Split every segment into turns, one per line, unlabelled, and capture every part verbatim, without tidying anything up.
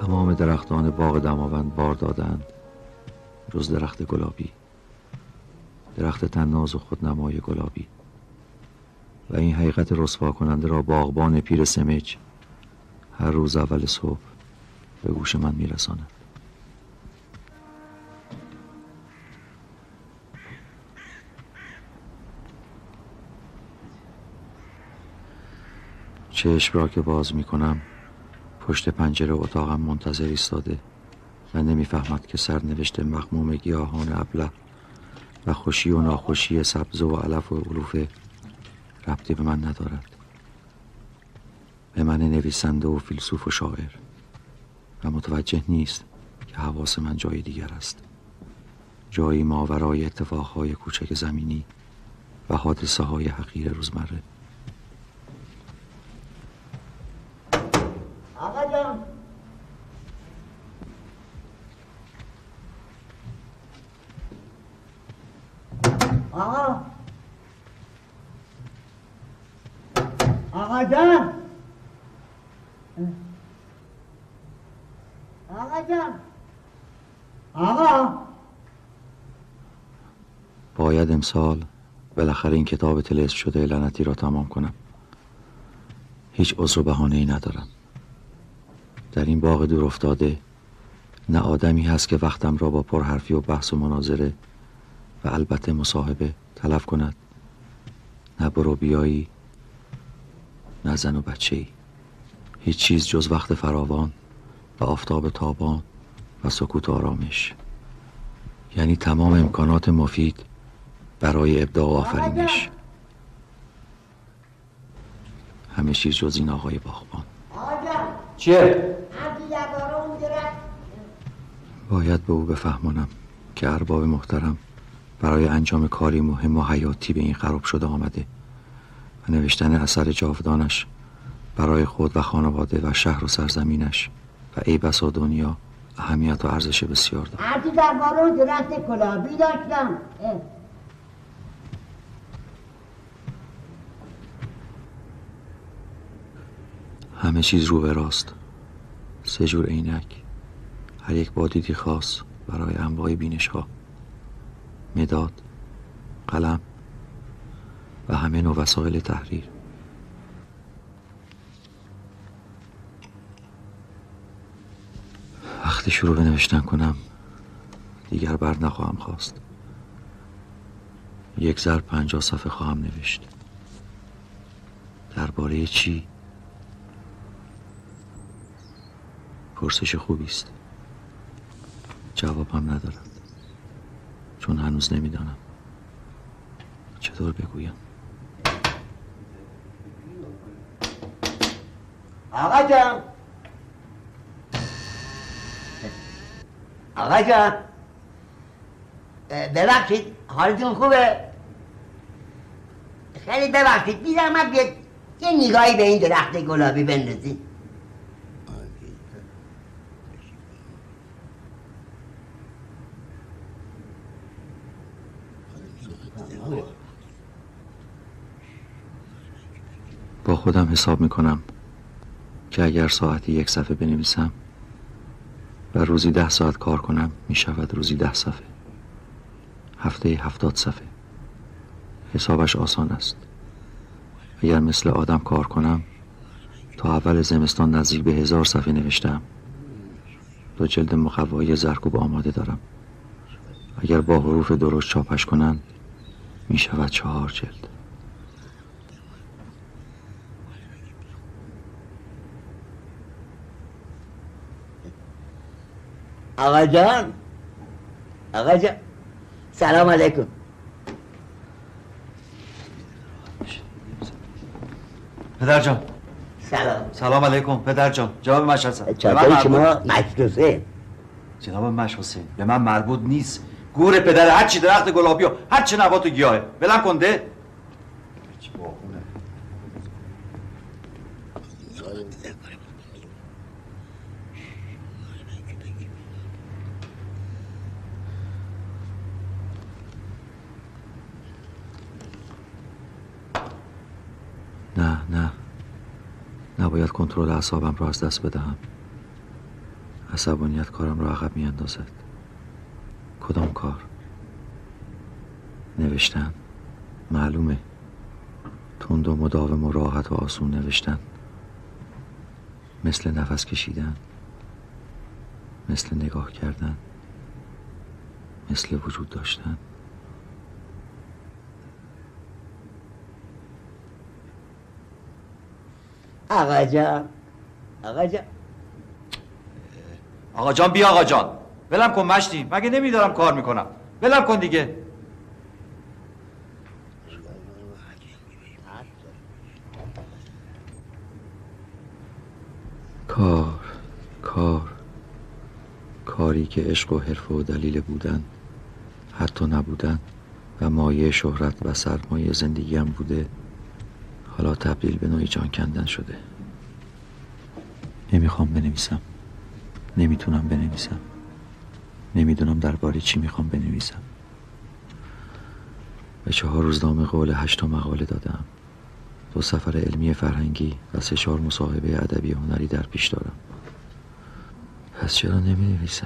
تمام درختان باغ دماوند بار دادند جز درخت گلابی، درخت تناز و خودنمای گلابی. و این حقیقت رسوا کننده را باغبان پیر سمج هر روز اول صبح به گوش من میرساند. چشم را که باز می کنم پشت پنجره اتاقم منتظر ایستاده و نمیفهمد که سرنوشت مغموم گیاهان ابله و خوشی و ناخوشی سبزه و علف و علوفه ربطی به من ندارد، به من نویسنده و فیلسوف و شاعر، و متوجه نیست که حواس من جای دیگر است، جایی ماورای اتفاقهای کوچک زمینی و حادثه های حقیر روزمره.
آقا جان آقا آقا جان آقا جان آقا
باید امسال بالاخره این کتاب طلسم شده لعنتی را تمام کنم. هیچ عذر و بهانه‌ای ندارم. در این باغ دور افتاده نه آدمی هست که وقتم را با پرحرفی و بحث و مناظره و البته مصاحبه تلف کند، نه برو بیایی، نه زن و بچه‌ای. هیچ چیز جز وقت فراوان و آفتاب تابان و سکوت و آرامش، یعنی تمام امکانات مفید برای ابداع و آفرینش. همه چیز جز این آقای باغبان.
چیه؟
باید به او بفهمانم که ارباب محترم برای انجام کاری مهم و حیاتی به این خراب شده آمده و نوشتن اثر جاودانش برای خود و خانواده و شهر و سرزمینش و ای بسا دنیا اهمیت و ارزش بسیار دارد.
هرچی درباره اون درخت گلابی داشتم.
همه چیز رو به راست، سه جور عینک، هر یک با دیدی خاص برای انواع بینش ها، مداد، قلم و همه نوع وسایل تحریر. وقتی شروع به نوشتن کنم دیگر بر نخواهم خواست. یک ضرب پنجاه صفحه خواهم نوشت. درباره چی؟ پرسش خوبی است. جوابم ندارد، چون هنوز نمیدانم چطور بگویم.
آقا جان آقا جان ببخشید، حالتون خوبه؟ خیلی ببخشید، دیدم من یه یه نگاهی به این درخت گلابی بندازید.
با خودم حساب میکنم که اگر ساعتی یک صفحه بنویسم و روزی ده ساعت کار کنم میشود روزی ده صفحه، هفته هفتاد صفحه. حسابش آسان است. اگر مثل آدم کار کنم تا اول زمستان نزدیک به هزار صفحه نوشتم. دو جلد مقوایی زرکوب آماده دارم. اگر با حروف درشت چاپش کنند میشود چهار جلد.
آقا جان آقا جان سلام علیکم.
پدر جان
سلام.
سلام علیکم پدر جان. جناب مش حسن.
چطوری شما؟ مجد حسین.
جناب مش حسین به من مربوط نیست. گور پدر هر چی درخت گلابی و هر چی نبات و گیاهه. بلم کنده.
نه نه نباید کنترل اعصابم را از دست بدهم. عصبانیت کارم را عقب می اندازد. کدام کار؟ نوشتن. معلومه. تند و مداوم و راحت و آسون نوشتن. مثل نفس کشیدن، مثل نگاه کردن، مثل وجود داشتن.
آقا جان، آقا جان،
آقا جان بیا آقا جان. ولم کن مشتی، مگه نمیدارم کار میکنم. ولم کن دیگه.
کار کار کاری که عشق و حرفه و دلیل بودن، حتی نبودن و مایه شهرت و سرمایه زندگیم بوده، حالا تبدیل به نوعی جان کندن شده. نمیخوام بنویسم، نمیتونم بنویسم، نمیدونم درباره چی میخوام بنویسم. به چهار روزنامه قول هشتا مقاله دادم، دو سفر علمی فرهنگی و سه چهار مصاحبه ادبی هنری در پیش دارم. پس چرا نمی نویسم؟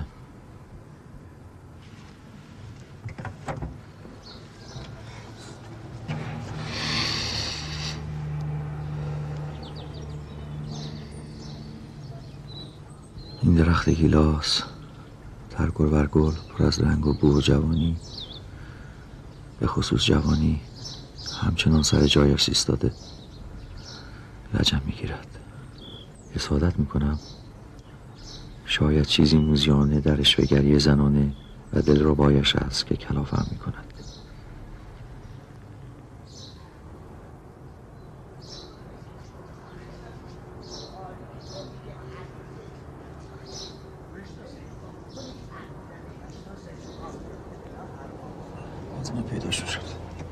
این درخت گیلاس در گل بر گل پر از رنگ و بو و جوانی، به خصوص جوانی، همچنان سر جایش ایستاده. لجم میگیرد. حسادت میکنم. شاید چیزی موزیانه در اشوه‌گری زنانه و دلربایش است که کلافم میکند. از من پیداش شد.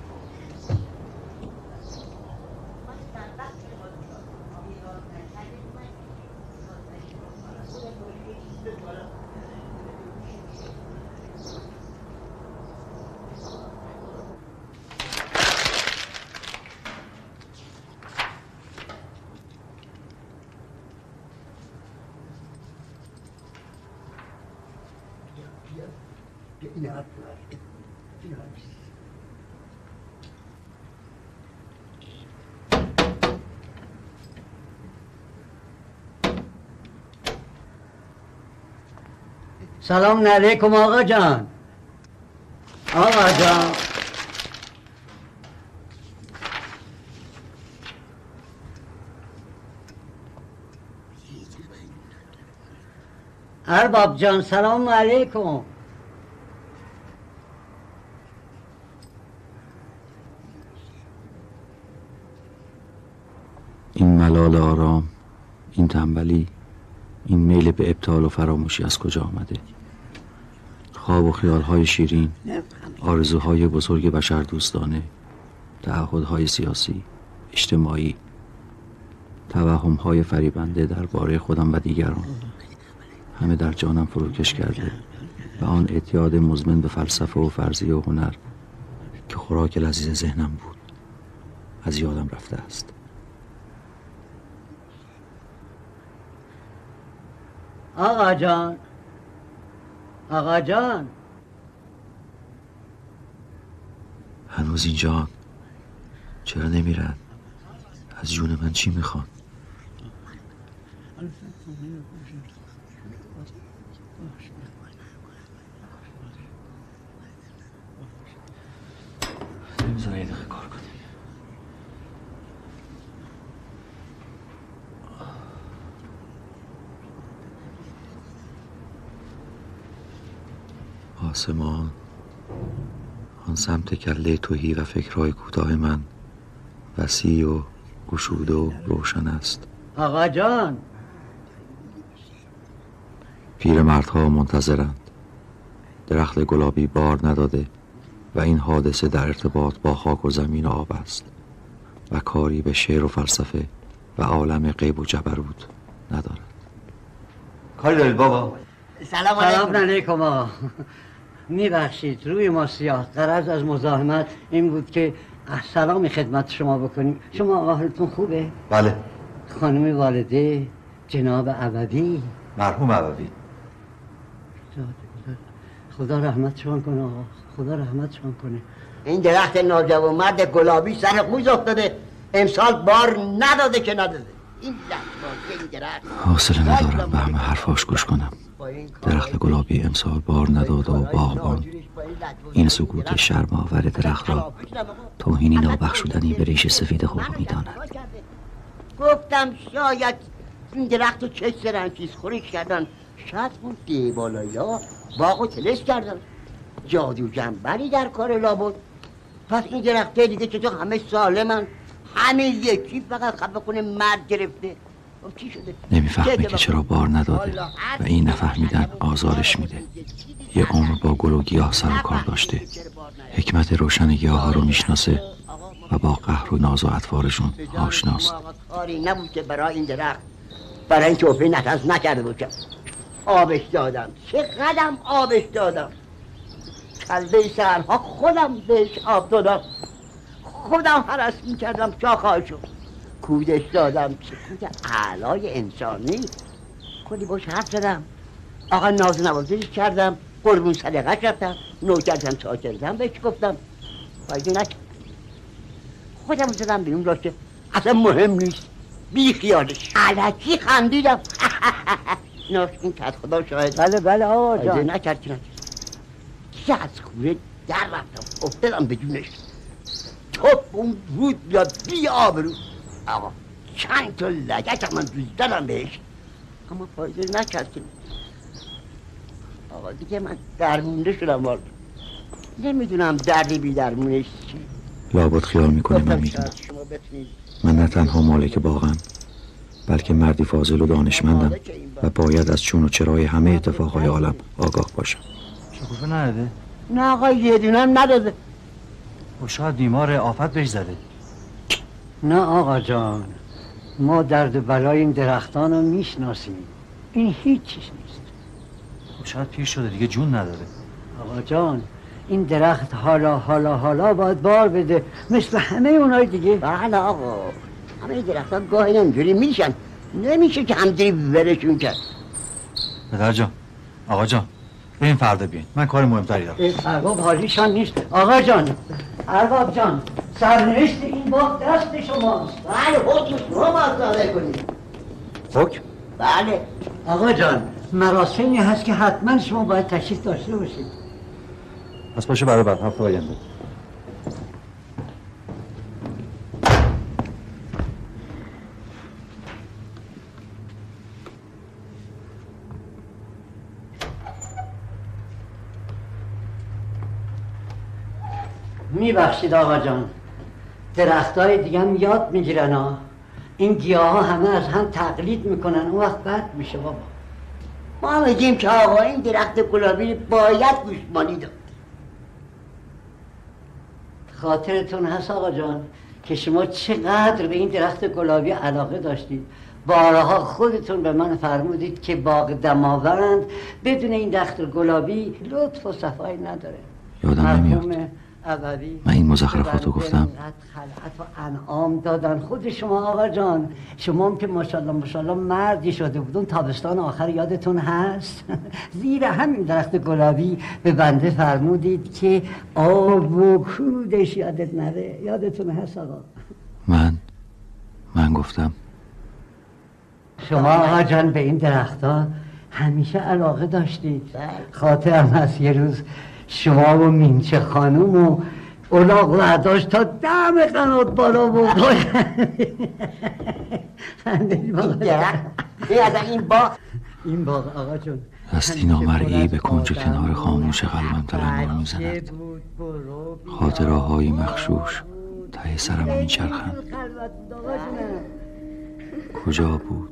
سلام علیکم آقا جان. آقا جان، ارباب جان سلام علیکم.
این ملال آرام، این تنبلی، این میل به ابطال و فراموشی از کجا آمده؟ خواب و خیالهای شیرین، آرزوهای بزرگ بشر دوستانه، تعهدهای سیاسی، اجتماعی، توهمهای فریبنده درباره خودم و دیگران، همه در جانم فروکش کرده و آن اعتیاد مزمن به فلسفه و فرضیه و هنر که خوراک لذیذ ذهنم بود از یادم رفته است.
آقا جان، آقا جان،
هنوز این جان چرا نمیرن؟ از جون من چی میخوان؟ نمیذاره یه دقیقه کار کنیم. آسمان، آن سمت کله تهی و فکرهای کوتاه من وسیع و گشوده و روشن است.
آقا جان،
پیرمردها منتظرند. درخت گلابی بار نداده و این حادثه در ارتباط با خاک و زمین و آب است و کاری به شعر و فلسفه و عالم غیب و جبروت ندارد.
کاری دارید بابا؟
سلام علیکم. سلام علیکم آقا. میبخشید روی ما سیاه. غرض از مزاحمت این بود که سلامی خدمت شما بکنیم. شما آقا حالتون خوبه؟
بله.
خانم والده جناب عبوی،
مرحوم عبوی.
خدا رحمتشون کنه آقا، خدا رحمتشون کنه.
این درخت ناجوانمرد گلابی سر قوز افتاده، امسال بار نداده که نداده. این لحظه این درخت
حوصله ندارم به همه حرفاش گوش کنم. درخت گلابی امسال بار نداده و باغبان این سکوت شرم آور درخت را توهینی نابخشودنی به ریش سفید خود میداند.
گفتم شاید این درخت رو چه سرنچیز خوریش کردن، شاید اون دیوالایی ها باغ و تلس کردن، جادو جنبری در کار لابد. پس این درخته دیگه چطور همه سالمن، همه یکی فقط خفه کنه مرد گرفته. چی شده؟
نمیفهمه که چرا بار نداده و این نفهمیدن آزارش میده. یه عمر با گل و گیاه سر و کار داشته، حکمت روشن گیاه ها رو میشناسه و با قهر و ناز و اطوارشون آشناست.
کاری نبود که برای این درخت، برای این توفه نتاز نکرده بودم. آبش دادم، چه قدم آبش دادم، کلبه سرها خودم بهش آب دادم، خودم حرس میکردم شاخهاشو، کودش دادم، چه کود اعلای انسانی. کلی باش حرف زدم، آقا ناز نوازش کردم، قربون صدقش رفتم، نوکرتم چاکردم بهش گفتم، فایده نکرد. خودم زدم بیرون راشه، اصلا مهم نیست، بی خیالش علکی خندیدم. ناش این کت خدا شاهد.
بله بله آقا جان.
فایده نکرد که نکرد که از کوره در رفتم افتادم به جونش. توپ اون رود بیاد بی آبرو. آقا چند تا لگت من دوزدنم بهش، اما فایده نکرد که. آقا دیگه من درمونده شدم والا، نمیدونم دردی بی درمونش چی.
لابد خیال میکنه من میدونم. من نه تنها مالک باغم، بلکه مردی فاضل و دانشمندم و باید از چون و چرای همه اتفاقهای عالم آگاه باشم.
شکوفه نداده؟
نه آقا یه دونم نداده.
و شاید بیمار آفت بهش زده.
نه آقا جان، ما درد و بلای این درختان رو میشناسیم، این هیچ چیز نیست.
و شاید پیر شده دیگه جون نداره.
آقا جان این درخت حالا حالا حالا باید بار بده مثل همه اونای دیگه.
بله آقا، همه درختان گاهی اینجوری میشن، نمیشه که همجوری ورشون کرد.
پدر جان، آقا جان، بریم فردا بیاین، من کار مهمتری دارم.
ارباب حالیشان نیست. آقا جان، ارباب جان، سرنوشت این باغ دست شماست.
بله حکم شما باید صادر کنید.
حکم؟
بله.
آقا جان مراسمی هست که حتما شما باید تشریف داشته باشید.
پس باشه برای بعد هفته آینده.
میبخشید آقا جان، درختای دیگه هم یاد میگیرن ها. این گیاه ها همه از هم تقلید میکنن، اون وقت بد میشه بابا.
ما میگیم که آقا این درخت گلابی باید گوشمالی داد.
خاطرتون هست آقا جان که شما چقدر به این درخت گلابی علاقه داشتید؟ بارها خودتون به من فرمودید که باغ دماوند بدون این درخت گلابی لطف و صفایی نداره.
یادم نمیاد من این مزخرفاتو گفتم.
خلعت و انعام دادن خود شما آقا جان. شما هم که ماشاءالله ماشاءالله مردی شده بودون، تابستان آخر یادتون هست زیر همین درخت گلابی به بنده فرمودید که آب و کودش یادت نره. یادتون هست آقا؟
من من گفتم
شما آقا جان به این درختها همیشه علاقه داشتید. خاطرم هست یه روز شما و مینچه خانوم و اولاغ ورداشت تا دم قنات بالا بود.
این درخت این باغ
این باغ آقا جون
دستی نامرئی به کنج کنار خاموش قلبم تلنگر میزند. خاطرهایی مخشوش ته سرم میچرخند. کجا بود؟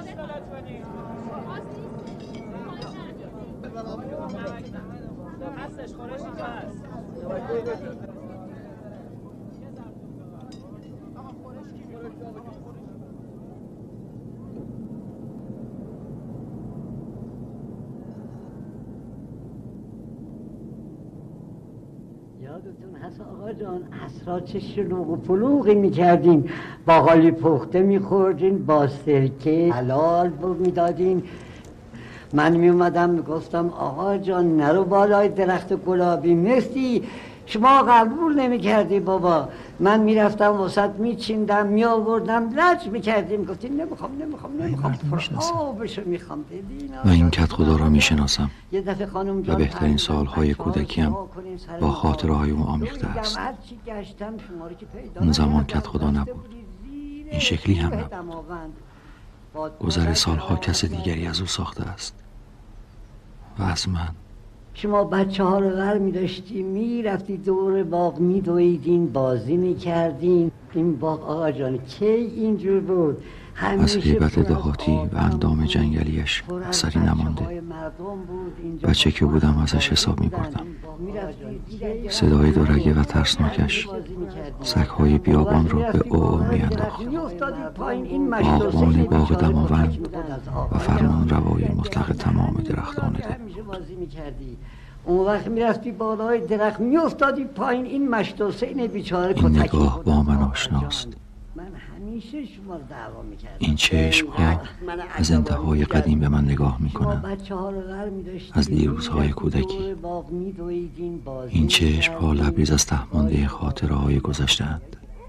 یادتون هست آقا جان عصرا چه شلوغ و پلوغی میکردین، باقالی پخته میخوردین با سرکه حلال میدادین. من میومدم میگفتم آقا جان نرو بالای درخت گلابی، مرسی شما قبول نمیکردی بابا. من میرفتم وسط میچیندم میآوردم لج میکردیم، گفتین نمیخوام نمیخوام نمیخوام آبشو میخوام ببین.
و این کت خدا را میشناسم
یه دفعه خانم
و
جان
بهترین سالهای کودکیم با خاطره های او آمیخته است. اون زمان کت خدا نبود، این شکلی هم نبود. گذر سالها کس دیگری از او ساخته است و از من.
شما بچه ها رو ور می داشتی می رفتی دور باغ می دویدین بازی می کردین. این باغ آقا جان کی اینجور بود؟
از هیبت دهاتی و اندام جنگلیش اثری نمانده. بچه که بودم ازش حساب می بردم. صدای دورگه و ترسناکش سگ‌های بیابان رو به او می انداخت. باغبان باغ دماوند و فرمان روای مطلق تمام درختان ده.
اون وقت میرفتی بالای درخت میافتادی پایین، این مشت حسین بیچاره
این نگاه با من آشناست.
من همیشه شما رو دعوا میکردم.
این چشم ها از انتهای قدیم به من نگاه میکنن، از دیروزهای کودکی. این چشم ها لبریز از تهمانده خاطره های گذشته‌اند.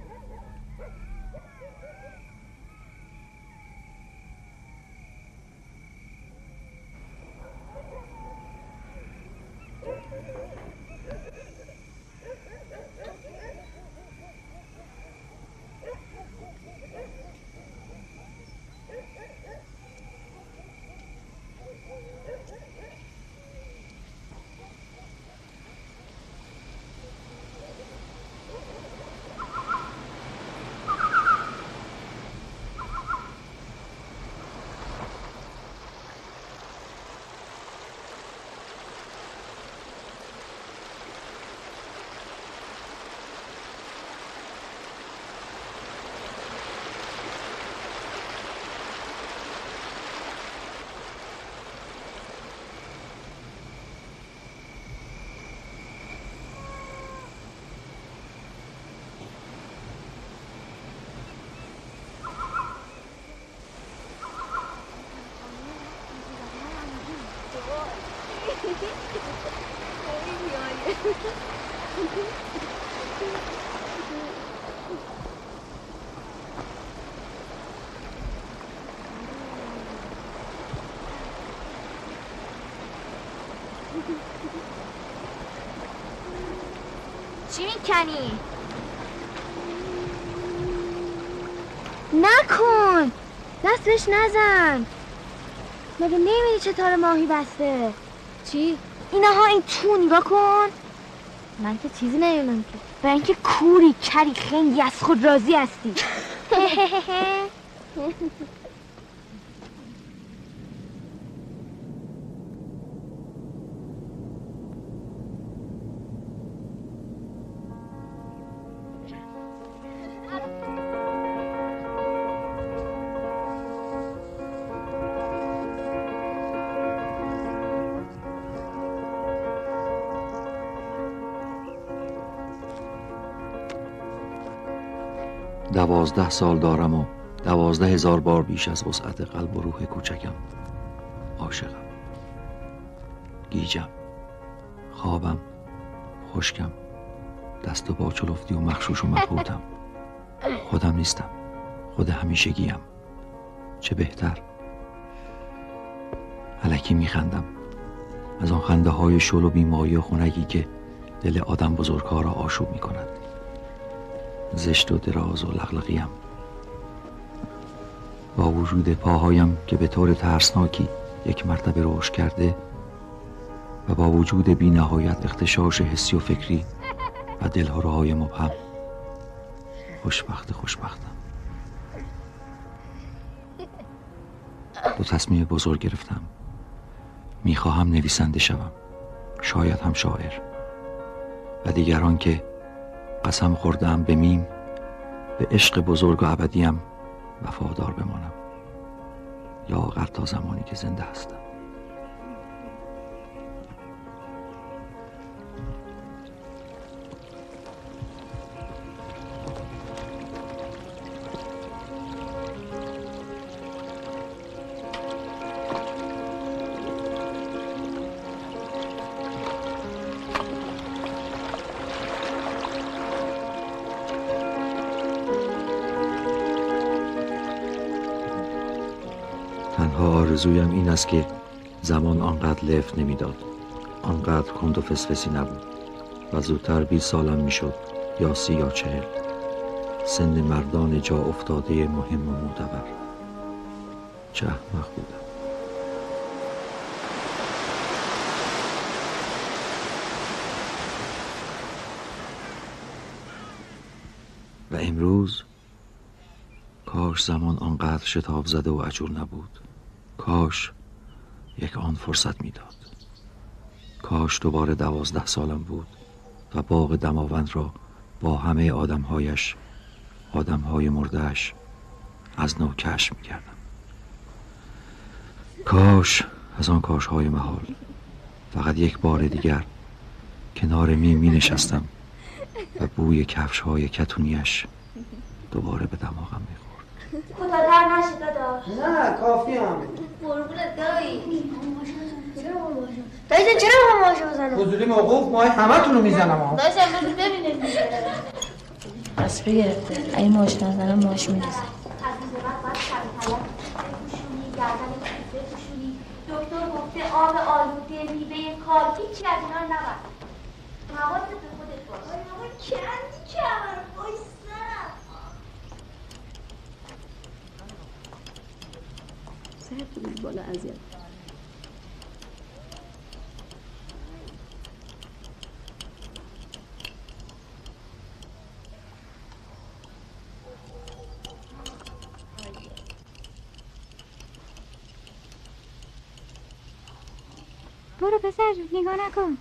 چی میکنی؟ نکن، دستش نزن. مگه نمیدی چه تار ماهی بسته؟ چی؟ اینها این تو نگاه کن. من که چیزی نمیدونم که. برای اینکه کوری کری خیلی از خود راضی هستی.
دوازده سال دارم و دوازده هزار بار بیش از وسعت قلب و روح کوچکم عاشقم، گیجم، خوابم، خشکم، دست و پا چلفتی و مخشوش و مبهوتم. خودم نیستم، خود همیشگیم. چه بهتر. الکی میخندم، از آن خنده های شل و بیمایه و خنگی که دل آدم بزرگها را آشوب میکند. زشت و دراز و لغلقیم، با وجود پاهایم که به طور ترسناکی یک مرتبه رشد کرده و با وجود بی نهایت اختشاش حسی و فکری و دلهره‌های مبهم، خوشبخت خوشبختم. دو تصمیم بزرگ گرفتم. میخواهم نویسنده شوم، شاید هم شاعر، و دیگران که قسم خوردم به میم، به عشق بزرگ و ابدیم وفادار بمانم، لااقل تا زمانی که زنده هستم. تنها آرزویم این است که زمان آنقدر لفت نمیداد، آنقدر کند و فسفسی نبود و زودتر بیست سالم میشد، یا سی یا چهل، سن مردان جا افتاده مهم و معتبر. چه احمق بودم. و امروز کاش زمان آنقدر شتاب زده و عجول نبود. کاش یک آن فرصت میداد. کاش دوباره دوازده سالم بود و باغ دماوند را با همه آدمهایش، آدمهای مردهش، از نو کشف میکردم. کاش از آن کاشهای محال فقط یک بار دیگر کنار میم می نشستم و بوی کفشهای کتونیش دوباره به دماغم میخورد.
خدا در نشه داداش.
نه کافی هم
قربونت دایی. دایی جان چرا هم ماشه بزنم؟
حضوری موقوف ماه همه تونو میزنم.
دایی جان بزن ببینه دیگه.
پس بگرفته اگه ماش نزنم ماش میرسه.
از این به بعد باید سرطلب بپوشونی، گردن کیف بپوشونی. دکتر گفته آب آلوده، میوه کار، هیچی از اینا نباید. حواست به خودت باش. آی بابا کندی کمر بایستم.
سرت بود بالا اذیت.
برو پسر جون نگاه نکن.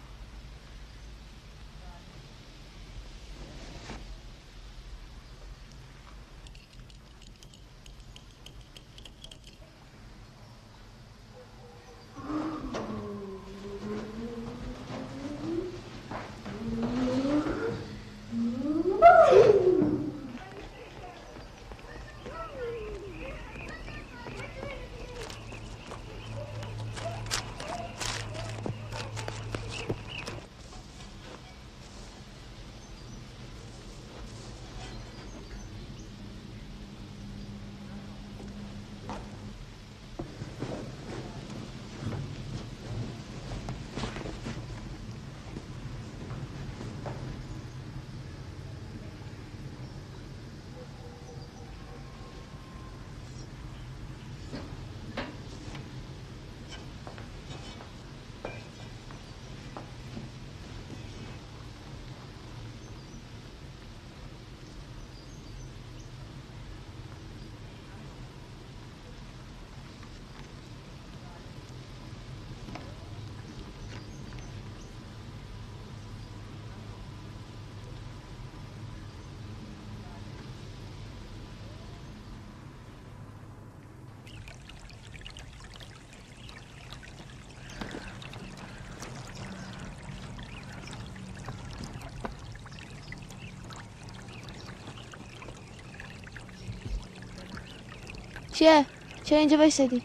چیه؟ چرا اینجا بایستادی؟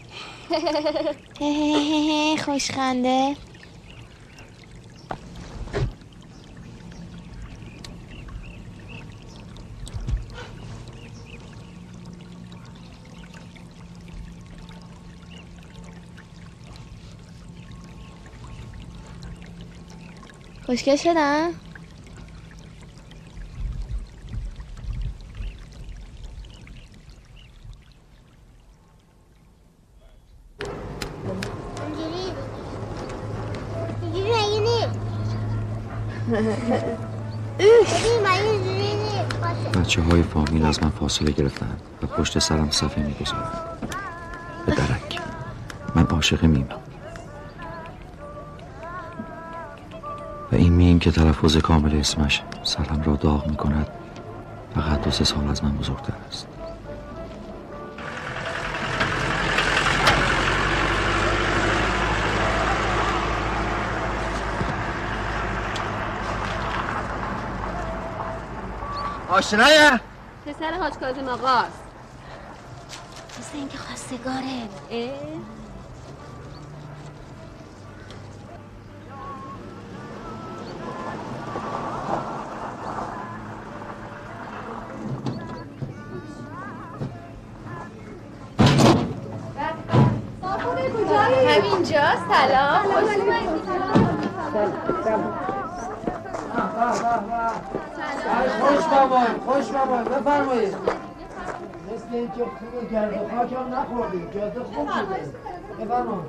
خوشخنده. خوشگل شدم؟
بچه های فامیل از من فاصله گرفتند و پشت سرم صفحه می گذارند. به درک. من عاشق میمم و این میم که تلفظ کامل اسمش سرم را داغ میکند فقط دو سه سال از من بزرگتر است.
آشنایه؟
پسر حاج کاظم آقاست.
مثل اینکه خواستگاره.
همینجا. سلام. خوش
خوش بابایی خوش بابایی بفرمایید. مثل اینکه خوبه گرد و خاک هم نخوردیم. جاده خوب بوده. بفرمایید.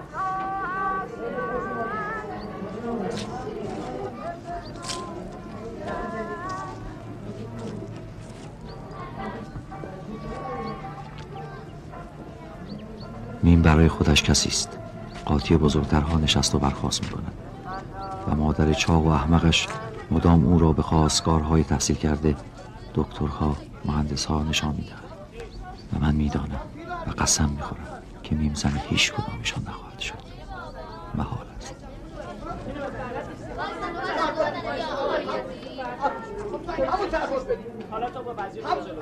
میم برای خودش کسی است. قاطی بزرگترها نشست و برخاست می کند و مادر چاق و احمقش مدام او را به خواستگارهای تحصیل کرده، دکترها، مهندسها نشان می دهد و من می دانم و قسم می خورم که میم زن هیچ کدامشان نخواهد شد. محال است.
حالا تو با وزیر جلو.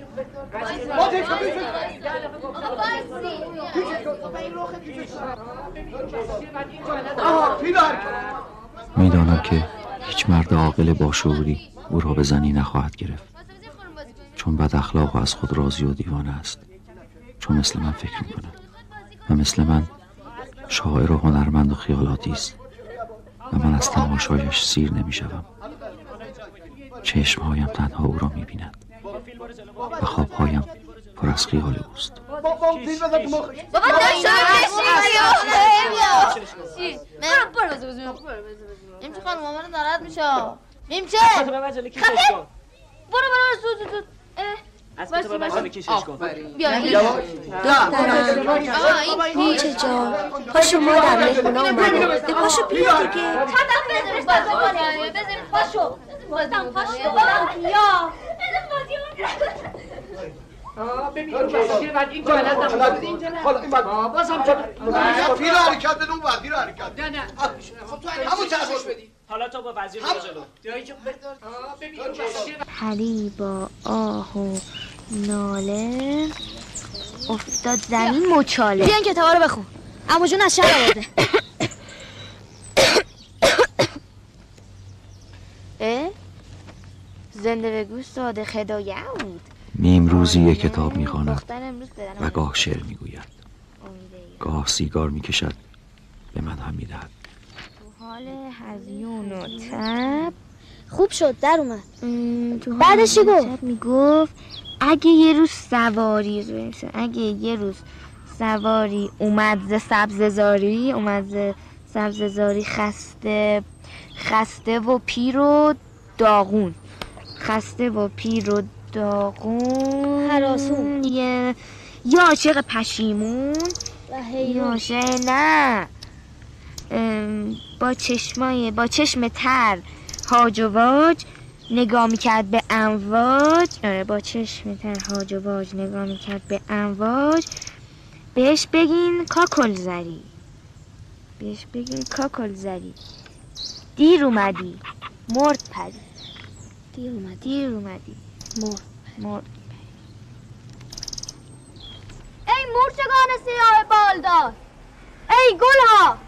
می دانم که هیچ مرد عاقل باشعوری او را به زنی نخواهد گرفت، چون بد اخلاق و از خود راضی و دیوانه است، چون مثل من فکر می کند و مثل من شاعر و هنرمند و خیالاتی است و من از تماشایش سیر نمی شدم. چشمهایم تنها او را می بیند و خوابهایم پر از خیال اوست.
بابا نشون کشید برو برو بزر بزر امچه خانم مامان ناراحت میشه. میمچه خفه برو برو زود زود
از تو به من کشش کن.
بیا دخترم میمچه جان پاشو ما در مهمونه اومده پاشو بیا دیگه قدم بزنش بازه کنی بزن پاشو بازم پاشو بیا
آه ببینیم که بعد این جالت نمونده اینجا نه حالا این بعد بازم تو
پیر حرکت بدون بعد پیر حرکت
نه نه خب تو همون چرخش بدی حالا تو با وزیر برو جلو جایی که ببینیم
پری با آه و ناله افتاد زمین مچاله. بیا این کتابا رو بخون. عمو جون از شهر آورده. اه زنده بگو ساده خدایه بود.
میم روزی یک کتاب می‌خواند و گاه شعر می‌گوید، گاه سیگار می‌کشد، به من هم می‌دهد.
تو حال هزیون و تب خوب شد در اومد. بعدش چی گفت؟ میگفت اگه یه روز سواری اگه یه روز سواری اومد ز سبززاری اومد ز سبززاری خسته خسته و پیر و داغون خسته و پیر و داغون هراسون یه یا عاشق پشیمون یا عاشق نه با چشمای با چشم تر هاج و واج نگاه میکرد به امواج. آره با چشم تر هاج و واج نگاه میکرد به امواج. بهش بگین کاکل زری بهش بگین کاکل زری دیر اومدی مرد پری دیر اومدی دیر اومدی مرد مرد ای مورچگان سیاه بالدار، ای گلها،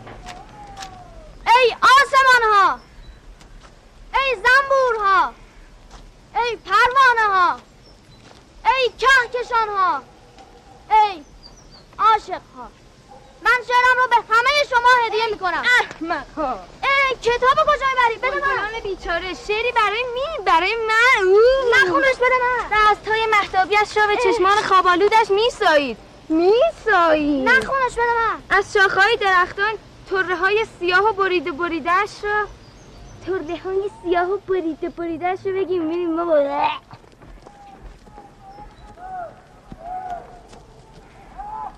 ای آسمانها، ای زنبورها، ای پروانه ها، ای کهکشانها، ای عاشقها، من شعرم رو به همه شما هدیه میکنم. احمقها. ای کتاب کجا میبری؟ بده من. بیچاره شعری برای می برای من. نخونش بده من. دستهای مهتابیش را به چشمان خوابالودش میسایید. میسایید. نخونش بده من. از شاخهای درختان تره های سیاه و بریده بریدهش را تره های سیاه و بریده بریدهش رو بگیم میریم بابا.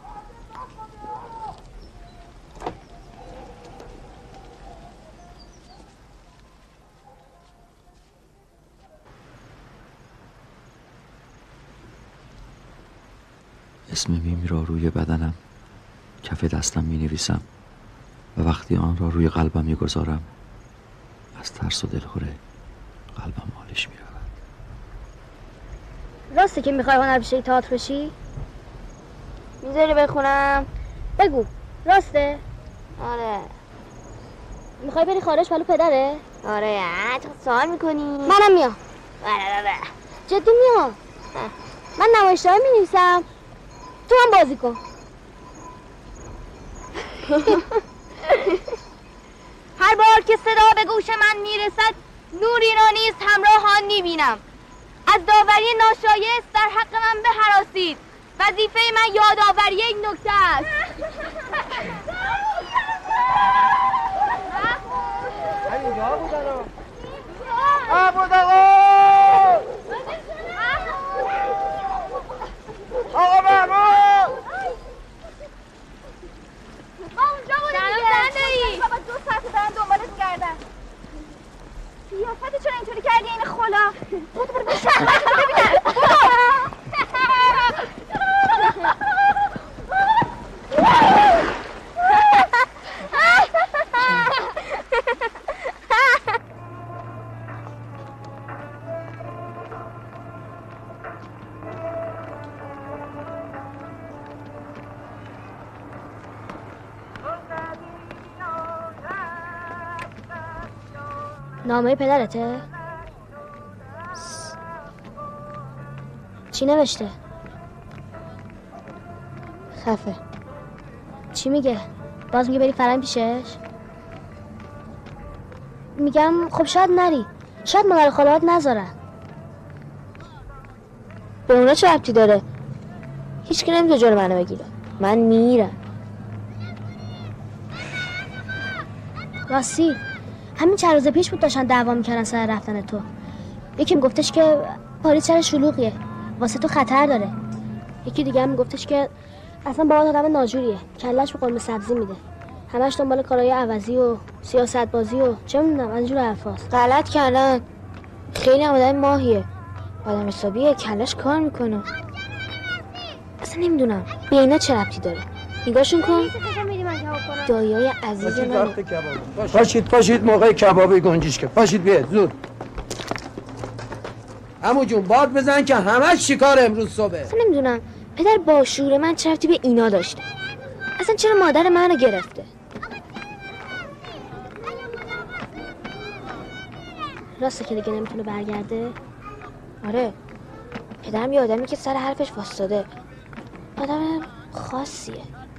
اسم میم را روی بدنم کف دستم می نویسم و وقتی آن را روی قلبم می گذارم از ترس و دلخوره قلبم حالش می رود.
راسته که میخوای هنرپیشه تئاتر بشی؟ میذاری بخونم؟ بگو راسته؟
آره.
میخوای بری خارج پلو پدره؟
آره. تو سوال میکنی؟
منم میام.
آره.
جدی میام. من نمایشنامه مینویسم، تو هم بازی کن.
هر بار که صدا به گوش من میرسد نوری را نیز همراهان میبینم. از داوری ناشایست در حق من بهراسید. وظیفه من یادآوری این نکته است.
اینجا بودن ها بودن آقا محمود
ما اونجا بودیم دیگه. بابا دو ساعت دارن دنبالت می‌گردن. قیافت چرا اینطوری کردی این خلا؟ بودو برو بشن ببینم.
نامه پدرته؟ چی نوشته؟ خفه. چی میگه؟ باز میگه بری فرنگ پیشش؟ میگم خب شاید نری، شاید مادر خاله‌هات نذارن. به اونا چه ربطی داره؟ هیچ کی نمیتونه جلو منو بگیره. من میرم. راستی همین چند روز پیش بود داشتن دعوا میکردن سر رفتن تو. یکی میگفتش که پاریس شهر شلوغیه، واسه تو خطر داره. یکی دیگه هم میگفتش که اصلا با آدم ناجوریه، کلش به قرمه سبزی میده، همش دنبال کارهای عوضی و سیاست بازی و چه میدونم از اینجور حرفاست. غلط کردن. خیلی هم آدم ماهیه، آدم حسابیه، کلش کار میکنه. اصلا نمیدونم به اینا چه ربطی داره. نگاهشون کن. دایای عزیز منه.
پاشید پاشید موقع کبابی گنجیش که پاشید بیاد زود. عمو جون باد بزن که همش چیکار امروز صبح.
اصلا نمیدونم پدر با شعور من چه ربطی به اینا داشته. اصلا چرا مادر منو گرفته؟ راسته که دیگه نمیتونه برگرده؟ آره پدرم یه آدمی که سر حرفش واسطاده، آدم خاصیه.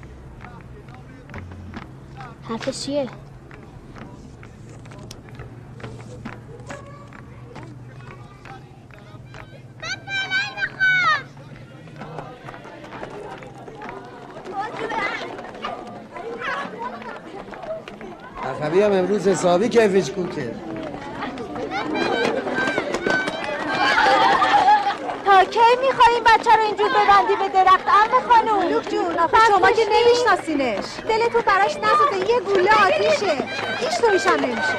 حرفش چیه؟
اخوی هم امروز حسابی کیفش کوکه.
تا کی میخوای این بچه رو اینجور ببندی به درخت عمه خانم؟ اولوک جون آخه شما که نمیشناسینش، دلتون براش نسوزه، یه گوله آتیشه، هیچ طوریش هم نمیشه.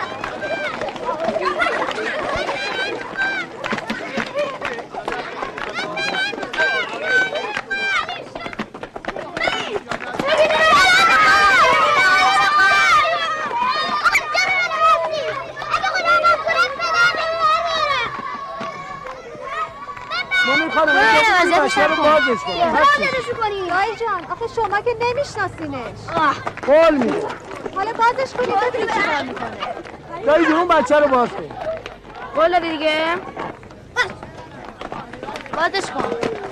بچه رو بازش کنی.
بازش کنی دایی جان، آخه شما که نمیشناسینش.
قول میده.
حالا بازش کنی ببینی چی کار میکنه.
دایی جون بچه رو باز کن.
قول دادی دیگه؟ بازش کن.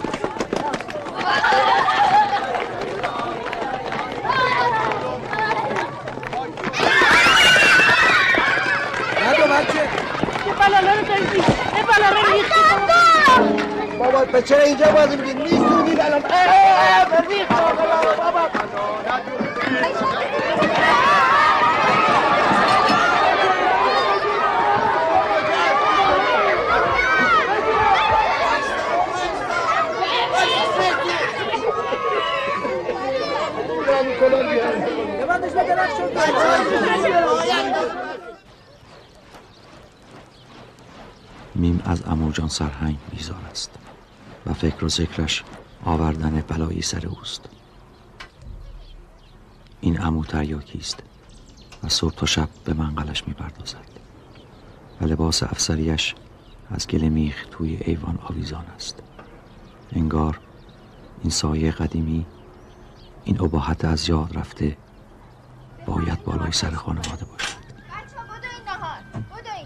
ندو بچه.
یه بلاله رو داری بیشت. یه بلاله رو ریختی.
بابا به چرا اینجا بازی میگید؟ نیستونید الان.
بزیر بابا.
میم از عمو جان سرهنگ بیزار است و فکر و ذکرش آوردن بلایی سر اوست. این عمو تریاکی است و صبح تا شب به منقلش میپردازد و لباس افسریش از گل میخ توی ایوان آویزان است. انگار این سایه قدیمی، این اباحت از یاد رفته باید بالای سر خانواده باشد.
بچه ها بدوین نهار بدوین.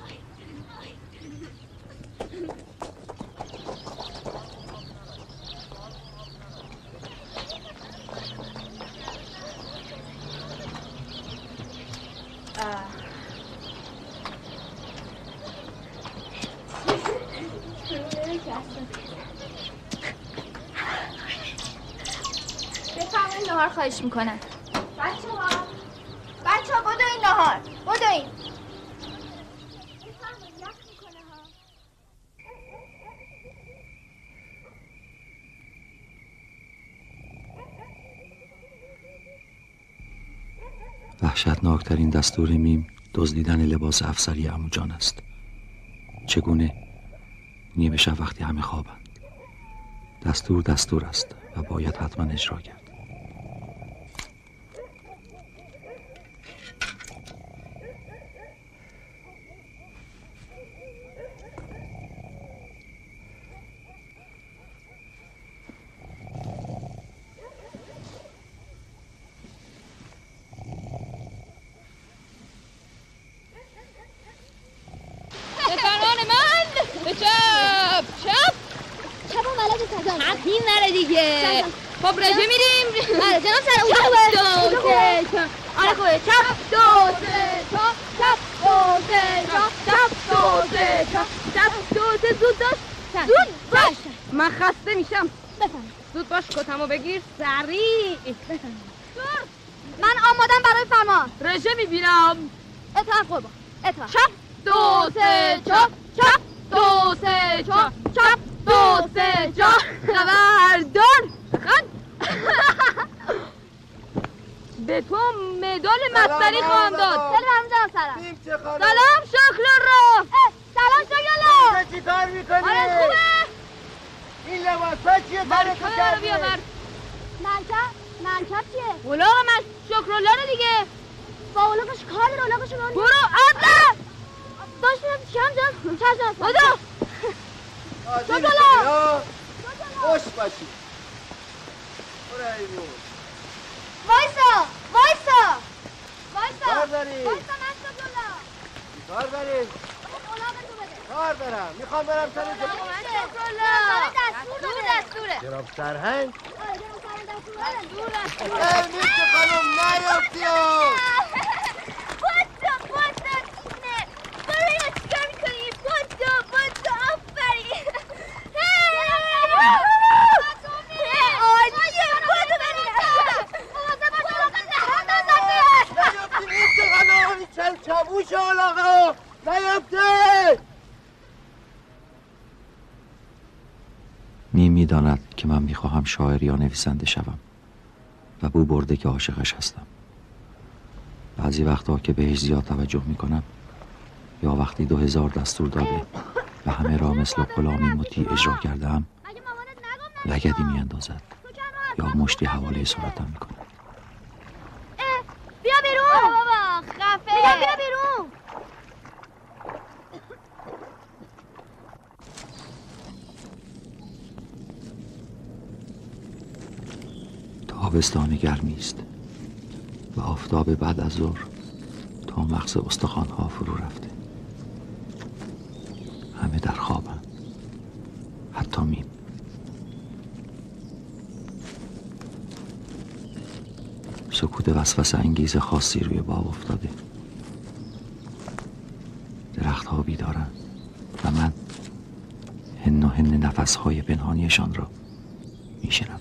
بفرمایید نهار خواهش میکنم. بچه ها بچه ها بدوین نهار بدوین.
وحشتناکترین دستور میم دزدیدن لباس افسری عمو جان است. چگونه؟ نیمه شب وقتی همه خوابند. دستور دستور است و باید حتما اجرا کرد.
خب رجه میریم. آره جناب سر اون دو سه چهار. آره خوبه. چپ دو سه چهار. چپ دو سه چهار. چپ دو سه چهار. چپ دو سه. زود باش زود باش. من خسته میشم. بفهم. زود باش کتمو بگیر سریع. بفهم. من آمادم برای فرمان. رژه میبینم. اطاعت قربان. اطاعت. چپ دو سه چهار. چپ دو سه چهار. چپ دو سه چهار. خبردار. خند. به تو مدال مستری خواهم داد. خیلی ممنون جناب سلام. سلام شکل‌الله. سلام شکل‌الله.
چی کار میکنی؟
آره خوبه.
این لباسا چیه کار تو کردی؟
بیاور. مرکب؟ مرکب چیه؟ اولاغ من شکل‌الله رو دیگه. با اولاغش کار داره اولاغشون اون. برو عدل. باش میرم چم جان. چم جان. بودو. شکل‌الله.
خوش باشی.
وایسا وایسا وایسا
کار داری؟
وایسا من شکل‌الله.
کار داری؟ کار دارم. میخوام برم سر
جا. شکل‌الله. دستور دستوره.
جناب سرهنگ؟
آره جناب سرهنگ دستوره. دور دستوره.
ای میشه خانم نیافتی ها.
بودو بودو اینه. برو یا چیکار میکنی؟ بودو بودو آفرین.
چل چابوش آلاغا نیفته.
میم میداند که من میخواهم شاعر یا نویسنده شوم و بو برده که عاشقش هستم. بعضی وقتا که بهش زیاد توجه میکنم یا وقتی دو هزار دستور داده و همه را مثل غلامی مطیع اجرا کردم لگدی میاندازد یا مشتی حواله صورتم میکنه.
بیا بیرون بابا خفه. میگم بیا بیرون.
تابستان گرمی است و آفتاب بعد از ظهر تا مغز استخوان‌ها فرو رفته. همه در خوابند، حتی میم. سکوت وسوسه انگیز خاصی روی باغ افتاده. درخت‌ها بیدارند و من هن و هن نفس‌های پنهانیشان را میشنوم.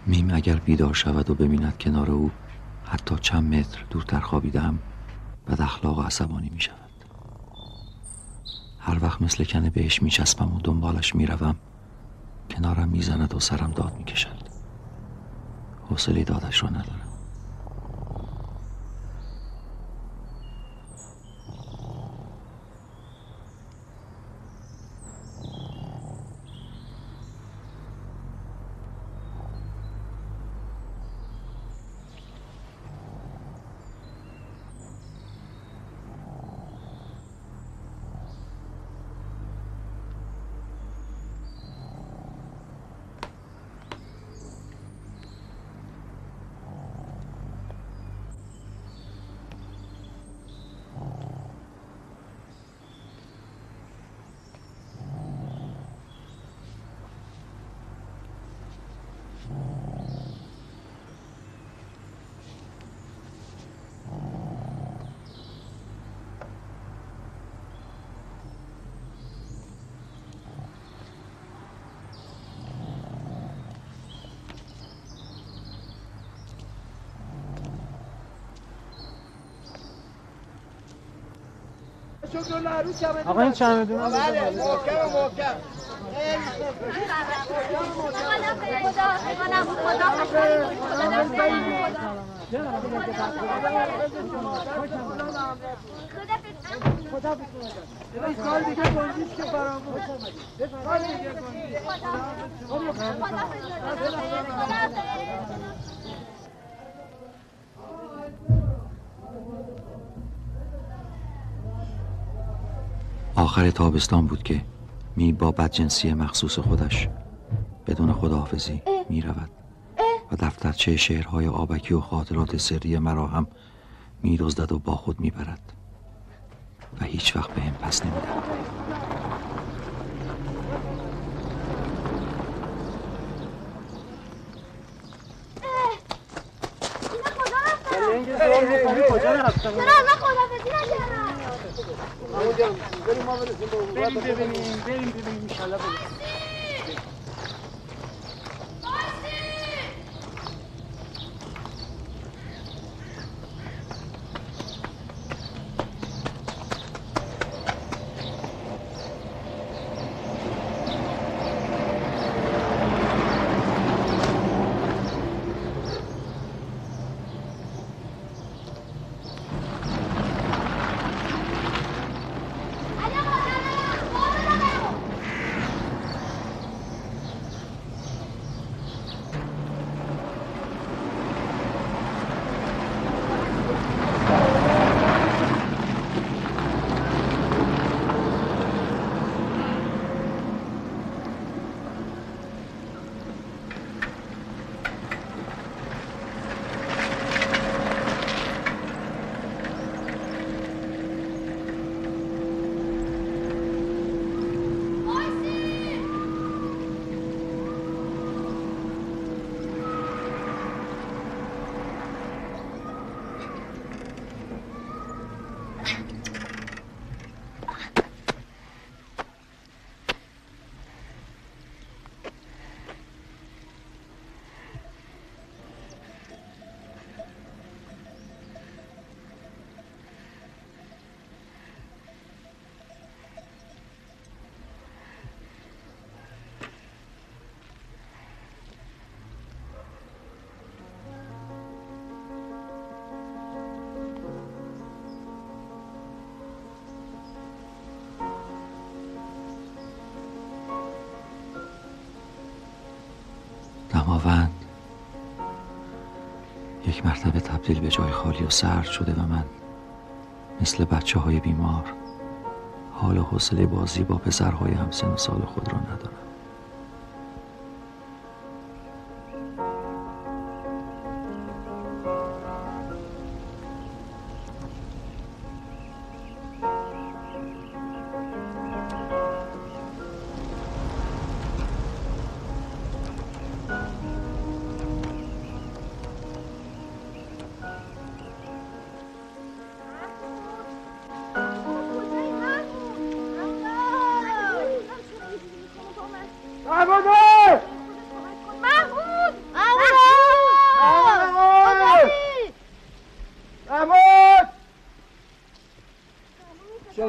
میم اگر بیدار شود و ببیند کنار او حتی چند متر دورتر خوابیدم بد اخلاق و عصبانی می شود. هر وقت مثل کنه بهش می چسبم و دنبالش می روم کنارم می زند و سرم داد می کشد. حوصله دادش را ندارم.
آقا این چمدون رو
بله محکم محکم
خدا این کار دیگه گنجیش که فراموش کار دیگه گنجیش
آخر تابستان بود که می با بدجنسی مخصوص خودش بدون خداحافظی می رود و دفترچه شعرهای آبکی و خاطرات سری مرا هم می دزدد و با خود می برد و هیچ وقت به هم پس نمی دهد.
کجا رفتم؟
چرا من خداحافظی نکردم؟
بریم ببینیم بریم ببینیم انشالله بریم.
دماوند یک مرتبه تبدیل به جای خالی و سرد شده و من مثل بچه های بیمار حال و حوصله بازی با پسرهای همسن و سال خود را ندارم.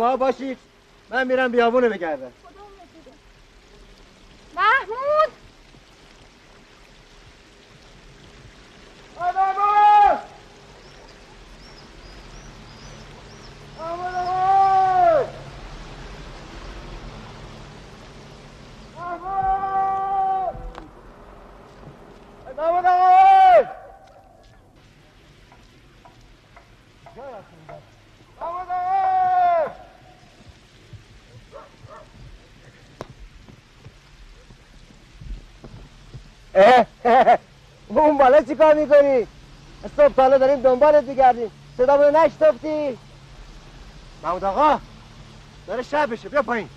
ها باشید، من میرم بیابونه بگردم.
محمود
آدم آقا! آمد آقا! محمود! آمد آقا! آمد آقا! اون بالا چی کار میکنی؟ صبح تا داریم دنبالت میگردیم، صدامونو نشناختی؟ محمود آقا داره شب بشه، بیا پایین.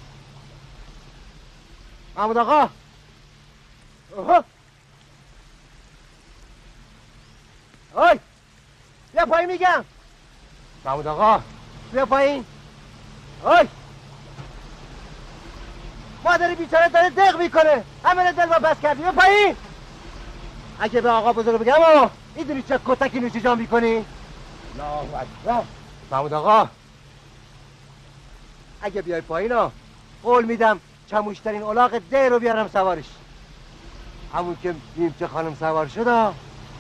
محمود آقا اوه اوی بیا پایین میگم. محمود آقا بیا پایین. اوی مادر بیچاره داره دق میکنه، همه دل با بس کردی، بیا پایین. اگه به آقا بزرگ بگم آقا میدونی چه کتکی نوش جان میکنی؟ الله اکبر. محمود آقا اگه بیای پایین ها قول میدم چموشترین الاغ ده رو بیارم سوارش، همون که نیمچه خانم سوار شد ها.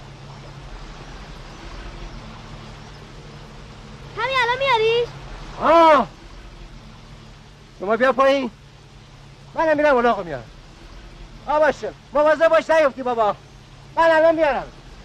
همین الان میاریش؟
ها شما بیا پایین، منم میرم الاغ میارم. آ باشه مواظب باش نیفتی بابا، من الان میارم.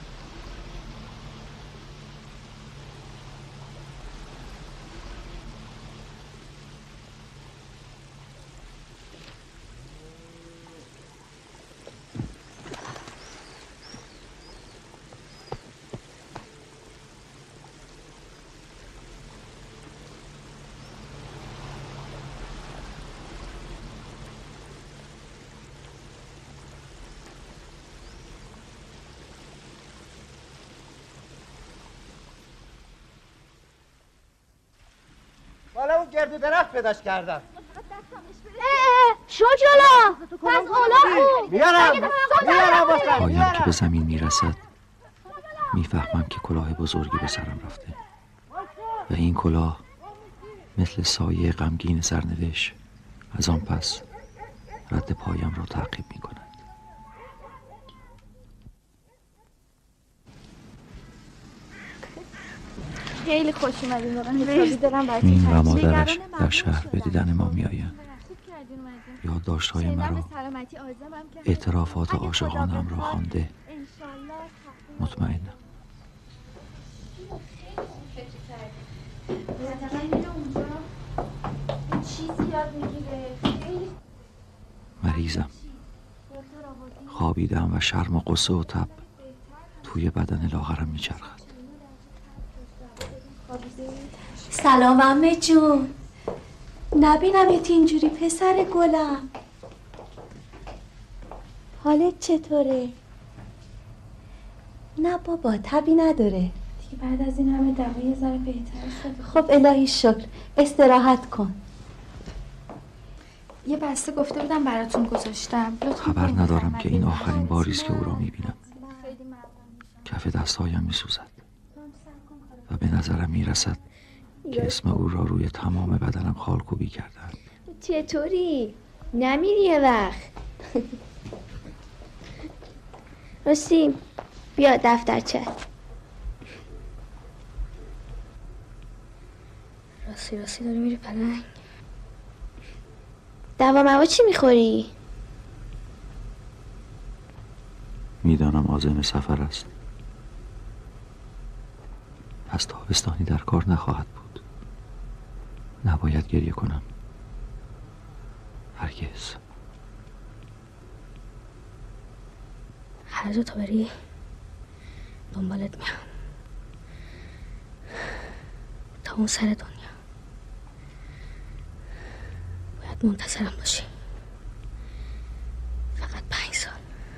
بالا اون گرد درخت پیداش کردم.
شجالا پس اولا
میارم میارم واسه
پایم که به زمین میرسد میفهمم که کلاه بزرگی به سرم رفته و این کلاه مثل سایه غمگین سرنوشت از آن پس رد پایم را تعقیب میکند.
خیلی خوش اومدین واقعا، حسابی دارم براتون
این و
تعریف
مادرش در شهر به دیدن ما میآیند. یادداشت‌های مرا اعترافات عاشقانم را خوانده مطمئنم. مریضم، خوابیدم و شرم و غصه و تب توی بدن لاغرم میچرخد.
سلام عمه جون، نبینمت اینجوری پسر گلم. حالت چطوره؟ نه بابا تبی نداره
دیگه، بعد از این همه دوا یه ذره بهتر شد.
خب الهی شکر، استراحت کن.
یه بسته گفته بودم براتون گذاشتم،
خبر ندارم که این آخرین باریست که او را میبینم. کف دستهایم میسوزد و به نظرم میرسد که اسم او را روی تمام بدنم خالکوبی کردن.
چطوری؟ نمیری یه وقت؟ راستی بیا دفترچه. راستی راستی داری میری پلنگ. دوا موا چی میخوری؟
میدانم عازم سفر است، پس تابستانی در کار نخواهد بود. نباید گریه کنم، هرگز.
هر جا تا بری دنبالت میام تا اون سر دنیا. باید منتظرم باشی، فقط پنج سال.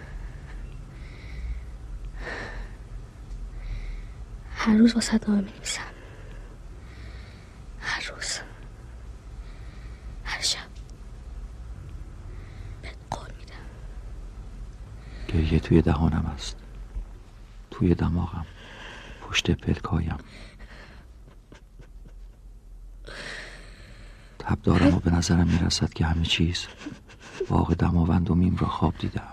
هر روز واسه نامه می‌نویسم، هر روز، هر شب بهت قول میدم.
گریه توی دهانم است، توی دماغم، پشت پلکایم. تب دارم و به نظرم میرسد که همه چیز باغ دماوند و میم را خواب دیدم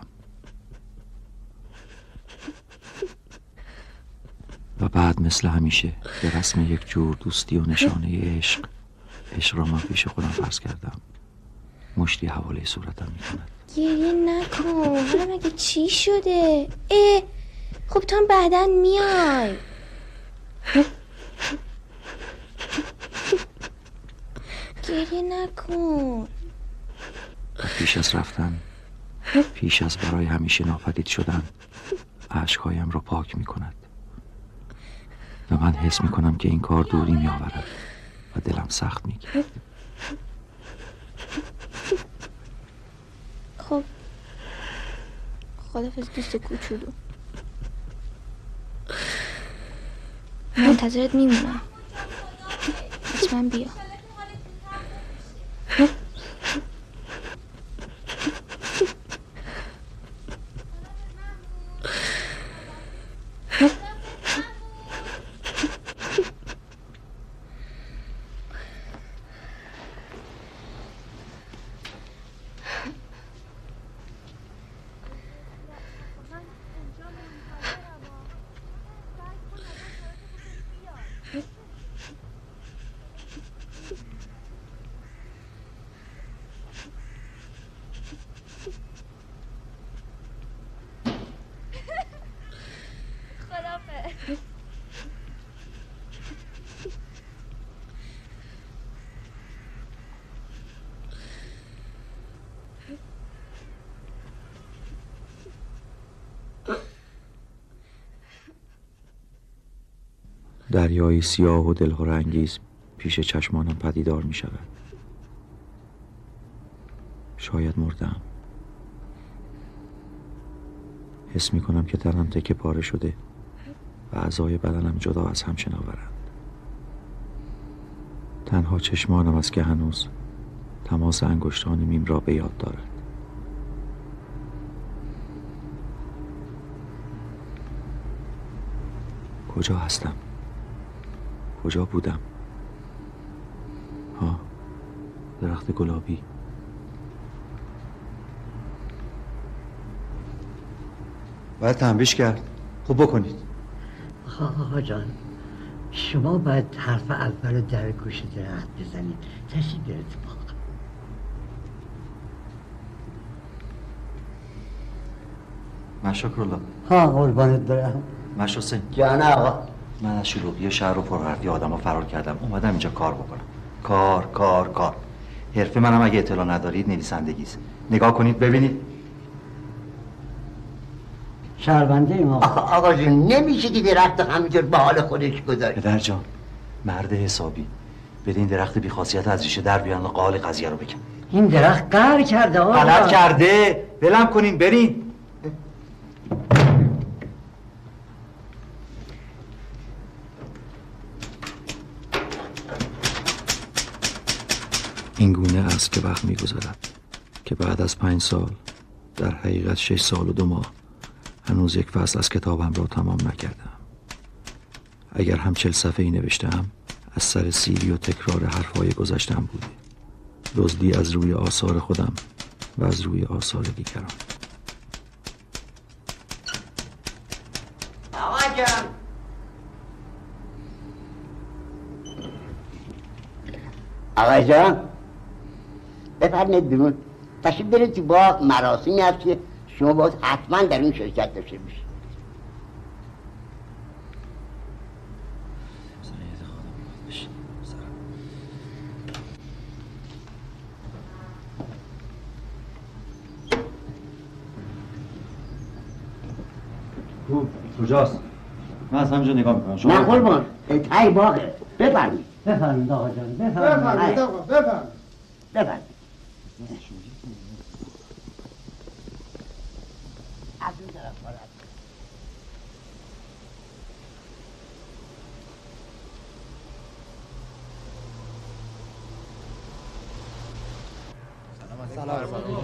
و بعد مثل همیشه به رسم یک جور دوستی و نشانه عشق عشق را من پیش خودم فرض کردم. مشتی حواله صورتم میکند.
گریه نکن. حالا مگه چی شده؟ اه خب تو هم بعدن میای. گریه نکن.
پیش از رفتن، پیش از برای همیشه ناپدید شدن، اشکهایم را پاک میکند و من حس میکنم که این کار دوری میآورد و دلم سخت میگیرد.
خب خدافظ دوست کوچولو. منتظرت میمونم. حتما بیا.
دریایی سیاه و دلهره انگیز پیش چشمانم پدیدار می شود. شاید مردم. حس می کنم که تنم تکه پاره شده و اعضای بدنم جدا از هم شناورند. تنها چشمانم است که هنوز تماس انگشتان میم را به یاد دارد. کجا هستم؟ کجا بودم؟ ها، درخت گلابی.
باید تنبیش کرد. خب بکنید.
آقا جان شما باید حرف اول در گوش درخت بزنید. تشریف بیارید تو باغ.
مشکر الله.
ها قربانت برم.
مش حسین.
جان آقا.
من از شلوغی شهر رو پرحرفی آدم ها فرار کردم. اومدم اینجا کار بکنم. کار کار کار. حرفه منم اگه اطلاع ندارید نویسندگیست. نگاه کنید ببینید.
شهرونده ایم آقا.
آقا جون نمیشه که درخت همینجور به حال خودش گذاری.
پدر جان مرد حسابی برید این درخت بیخاصیت از ریشه در بیان و قال قضیه رو بکن.
این درخت قهر کرده آقا.
غلط کرده. ولم کنین برین.
این گونه است که وقت می‌گذرد که بعد از پنج سال در حقیقت شش سال و دو ماه هنوز یک فصل از کتابم را تمام نکردم. اگر هم چل صفحه‌ای نوشتم از سر سیری و تکرار حرفهای گذشتم بوده. دزدی از روی آثار خودم و از روی آثار دیگران.
آقا جان آقا جان بفرمایید بیرون. تشریف برید تو باغ. مراسمی هست که شما باید حتما در اون شرکت داشته باشید.
کجاست؟ من از همینجا نگاه میکنم. شما
نه قربان تای باغه. بفرمایید.
بفرمایید آقا جان.
بفرمایید آقا بفرمایید.
بفرمایید. از اون طرف باید.
سلام علیکم.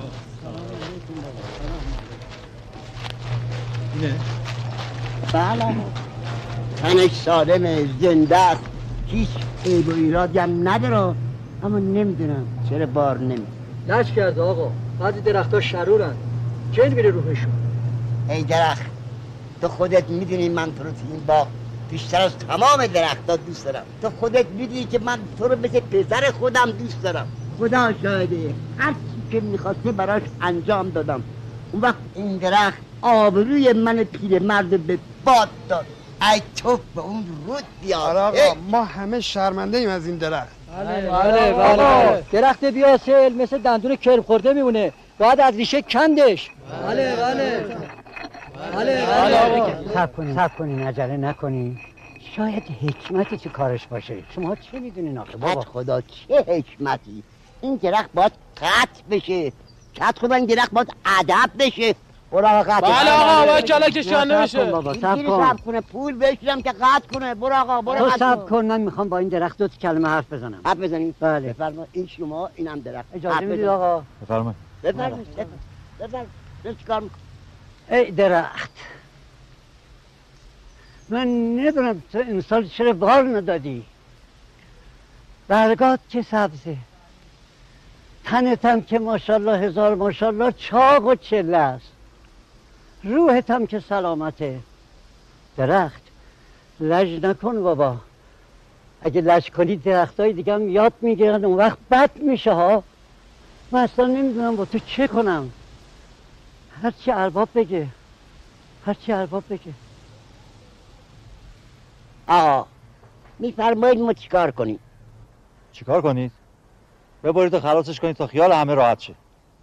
اینه؟ بله تنش سالمه زنده است. هیچ عیب و ایرادی هم نداره. اما نمیدونم چرا بار نمی
لش کرده آقا. بعضی درخت‌ها شرورن. جن میره روحشون.
ای درخت، تو خودت میدونی من تو رو تو این باغ بیشتر از تمام درخت‌ها دوست دارم. تو خودت میدونی که من تو رو مثل پسر خودم دوست دارم. خدا شاهده، هر چی که میخواسته براش انجام دادم. اون وقت این درخت آبروی من پیرمرد به باد داد. ای توف به اون رود بیار.
آقا ما همه شرمنده ایم از این درخت.
بله بله بله. درخت بیاسل مثل دندون کرم خورده میمونه. باید از ریشه کندش. بله بله. بله بله. صبر کنین صبر کنین عجله نکنین. شاید حکمتی تو کارش باشه. شما چه میدونین آخه بابا؟
خدا چه حکمتی؟ این درخت باید قطع بشه. قطع خب این درخت باید ادب بشه. برو آقا قطع.
بله آقا باید کلکش کنده بشه.
بابا صبر
کن.
کن.
کنه پول بشیرم که قطع کنه. برو آقا برو.
تو صبر کن، من میخوام با این درخت دو کلمه حرف بزنم.
حرف بزنیم؟
بله.
بفرما این شما اینم درخت.
اجازه میدید آقا؟
بفرمایید.
بفرمایید. بفرمایید. تو چیکار می‌کنی؟
ای درخت، من نمیدونم تو امسال چرا بار ندادی. برگات که سبزه، تنت هم که ماشاءالله هزار ماشاءالله چاق و چله است، روحت هم که سلامته. درخت لج نکن بابا. اگه لج کنی درختای دیگه هم یاد میگیرن، اون وقت بد میشه ها. من اصلا نمیدونم با تو چه کنم. هرچی ارباب بگه، هرچی ارباب بگه.
آقا میفرمایید ما چیکار کنیم؟
چیکار کنید؟ ببرید و خلاصش کنید تا خیال همه راحت شه.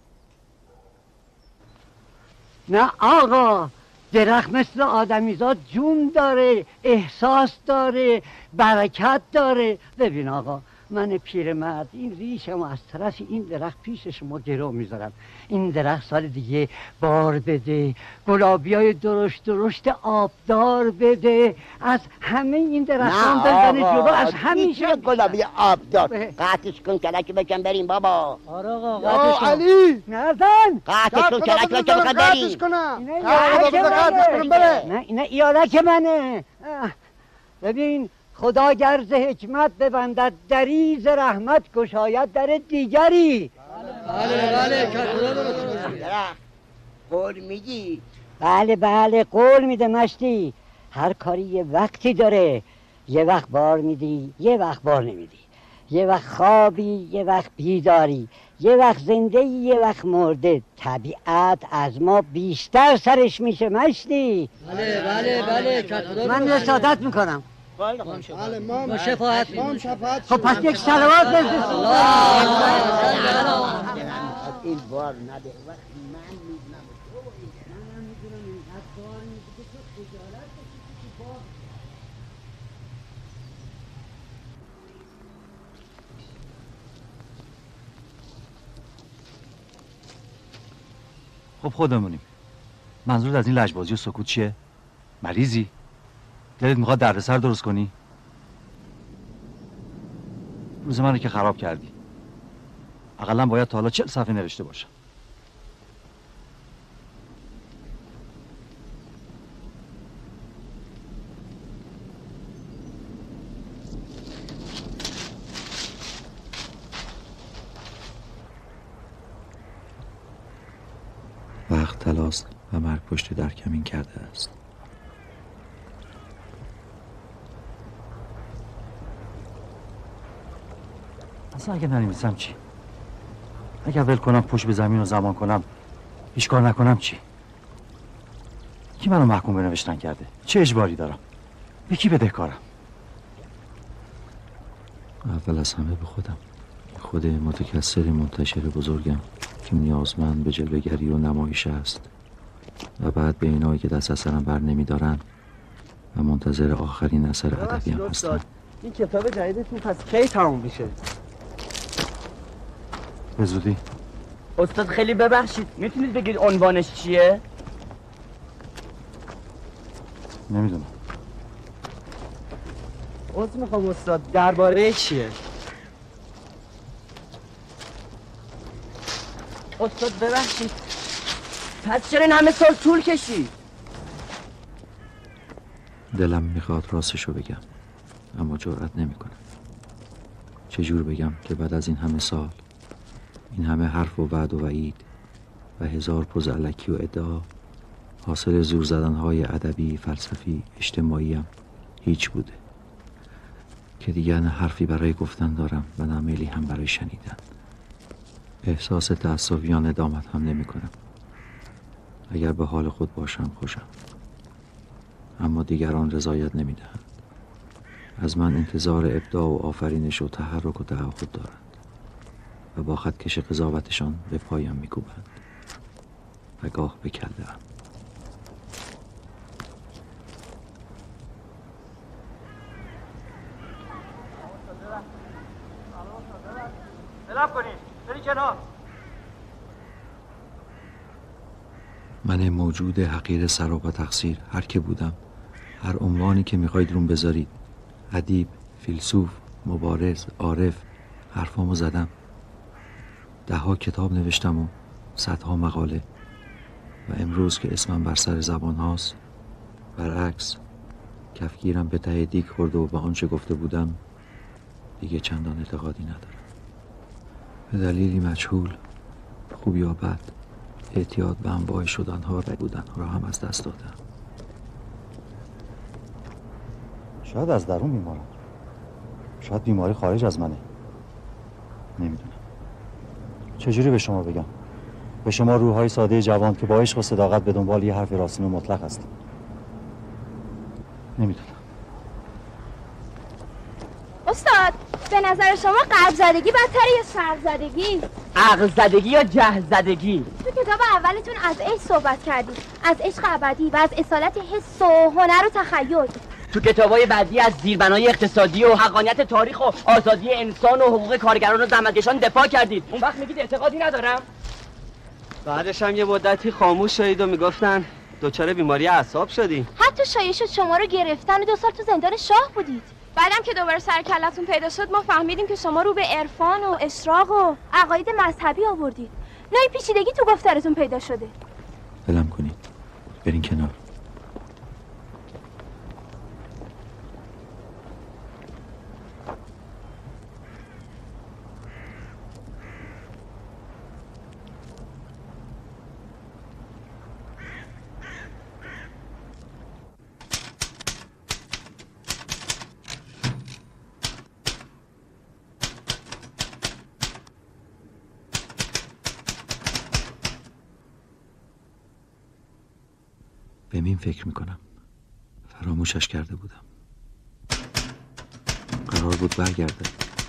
نه آقا، درخت مثل آدمیزاد جون داره، احساس داره، برکت داره. ببین آقا، من پیرمرد این ریشمو از طرف این درخت پیش شما گرو میذارم. این درخت سال دیگه بار بده، گلابیای درشت درشت آبدار بده، از همه این درختان بزنه جلو، از همیشه
گلابی آبدار. قطعش کن کلک بکن بریم بابا.
آره آقا
یا علی
نزن.
قطعش کن کلک بکن بکن
قطعش
بریم.
کنم.
قطعش کنم بره. نه اینا ایالک منه. ببین خدا گرز حکمت ببندد دری، ز رحمت گشاید در دیگری.
بله بله.
قول میدی؟
بله بله قول میده مشتی. هر کاری یه وقتی داره. یه وقت بار میدی، یه وقت بار نمیدی. یه وقت خوابی، یه وقت بیداری. یه وقت زنده، یه وقت مرده. طبیعت از ما بیشتر سرش میشه مشتی.
بله بله بله.
من رسادت میکنم.
بله ما
با شفاعت
ما شفاعت.
خب پس یک صلوات بزنید.
این بار نده. وقتی من میدونم تو من میدونم اینقدر بار میده که تو خجالت بکشی تو بار.
خب خودمونیم. منظورت از این لجبازی و سکوت چیه؟ مریضی؟ دلت میخواد دردسر درست کنی؟ روز منو که خراب کردی. اقلا باید تا حالا چهل صفحه نوشته باشم. وقت تلاست و مرگ پشت در کمین کرده است. اصلا اگه ننویسم چی؟ اگه ول کنم پشت به زمین و زمان کنم هیچ کار نکنم چی؟ کی منو محکوم به نوشتن کرده؟ چه اجباری دارم؟ به کی بدهکارم؟ اول از همه به خودم، خود متکثر منتشر بزرگم که نیازمند به جلوه‌گری و نمایش است، و بعد به اینایی که دست از سرم بر نمیدارن و منتظر آخرین اثر ادبی هم هستن.
این کتاب جدیدتون پس کی تموم میشه؟
به زودی.
استاد خیلی ببخشید میتونید بگید عنوانش چیه؟
نمیدونم.
عذر میخوام استاد، درباره چیه؟
استاد ببخشید پس چرا این همه سال طول کشید؟
دلم میخواد راستشو بگم اما جرئت نمیکنم. چجور بگم که بعد از این همه سال، این همه حرف و وعد و وعید و هزار پوز الکی و ادعا، حاصل زور زدنهای ادبی، فلسفی، اجتماعیم هیچ بوده که دیگر نه حرفی برای گفتن دارم و نه میلی هم برای شنیدن. احساس تأسف یا ندامت هم نمی کنم. اگر به حال خود باشم خوشم، اما دیگران رضایت نمی دهند. از من انتظار ابداع و آفرینش و تحرک و تعهد دارند و با خطکش قضاوتشان به پایم می کوبند و گاه به کله‌ام.
سلام کنید بری کنار.
من موجود حقیر سراپا تقصیر، هر که بودم، هر عنوانی که میخواید روم بذارید، ادیب، فیلسوف، مبارز، عارف، حرفامو زدم. ده ها کتاب نوشتم و صدها مقاله و امروز که اسمم بر سر زبان هاست، برعکس کفگیرم به ته دیگ خورده و به آنچه گفته بودم دیگه چندان اعتقادی ندارم. به دلیلی مجهول، خوب یا بد، اعتیاد به انواع شدنها و بودنها را هم از دست دادم.
شاید از درون بیمارم، شاید بیماری خارج از منه، نمیدونم. چجوری به شما بگم؟ به شما روح‌های ساده جوان که با عشق و صداقت به دنبال یه حرف راستین و مطلق هستیم. نمیدونم.
استاد، به نظر شما قلب زدگی بدتره یا سر زدگی؟
عقل زدگی یا جهل زدگی؟
تو کتاب اولتون از عشق صحبت کردید، از عشق ابدی و از اصالت حس و هنر و تخیل.
تو کتابای بعدی از زیربنای اقتصادی و حقانیت تاریخ و آزادی انسان و حقوق کارگران و زحمتکشان دفاع کردید. اون وقت میگید اعتقادی ندارم؟
بعدش هم یه مدتی خاموش شدید و میگفتن دچار بیماری اعصاب شدی.
حتی شایع شد شما رو گرفتن و دو سال تو زندان شاه بودید. بعدم که دوباره سر کلتون پیدا شد ما فهمیدیم که شما رو به عرفان و اشراق و عقاید مذهبی آوردید. نوعی پیچیدگی تو گفتارتون پیدا شده.
ولم کنید، برین کنار. به مین فکر میکنم. فراموشش کرده بودم. قرار بود برگرده.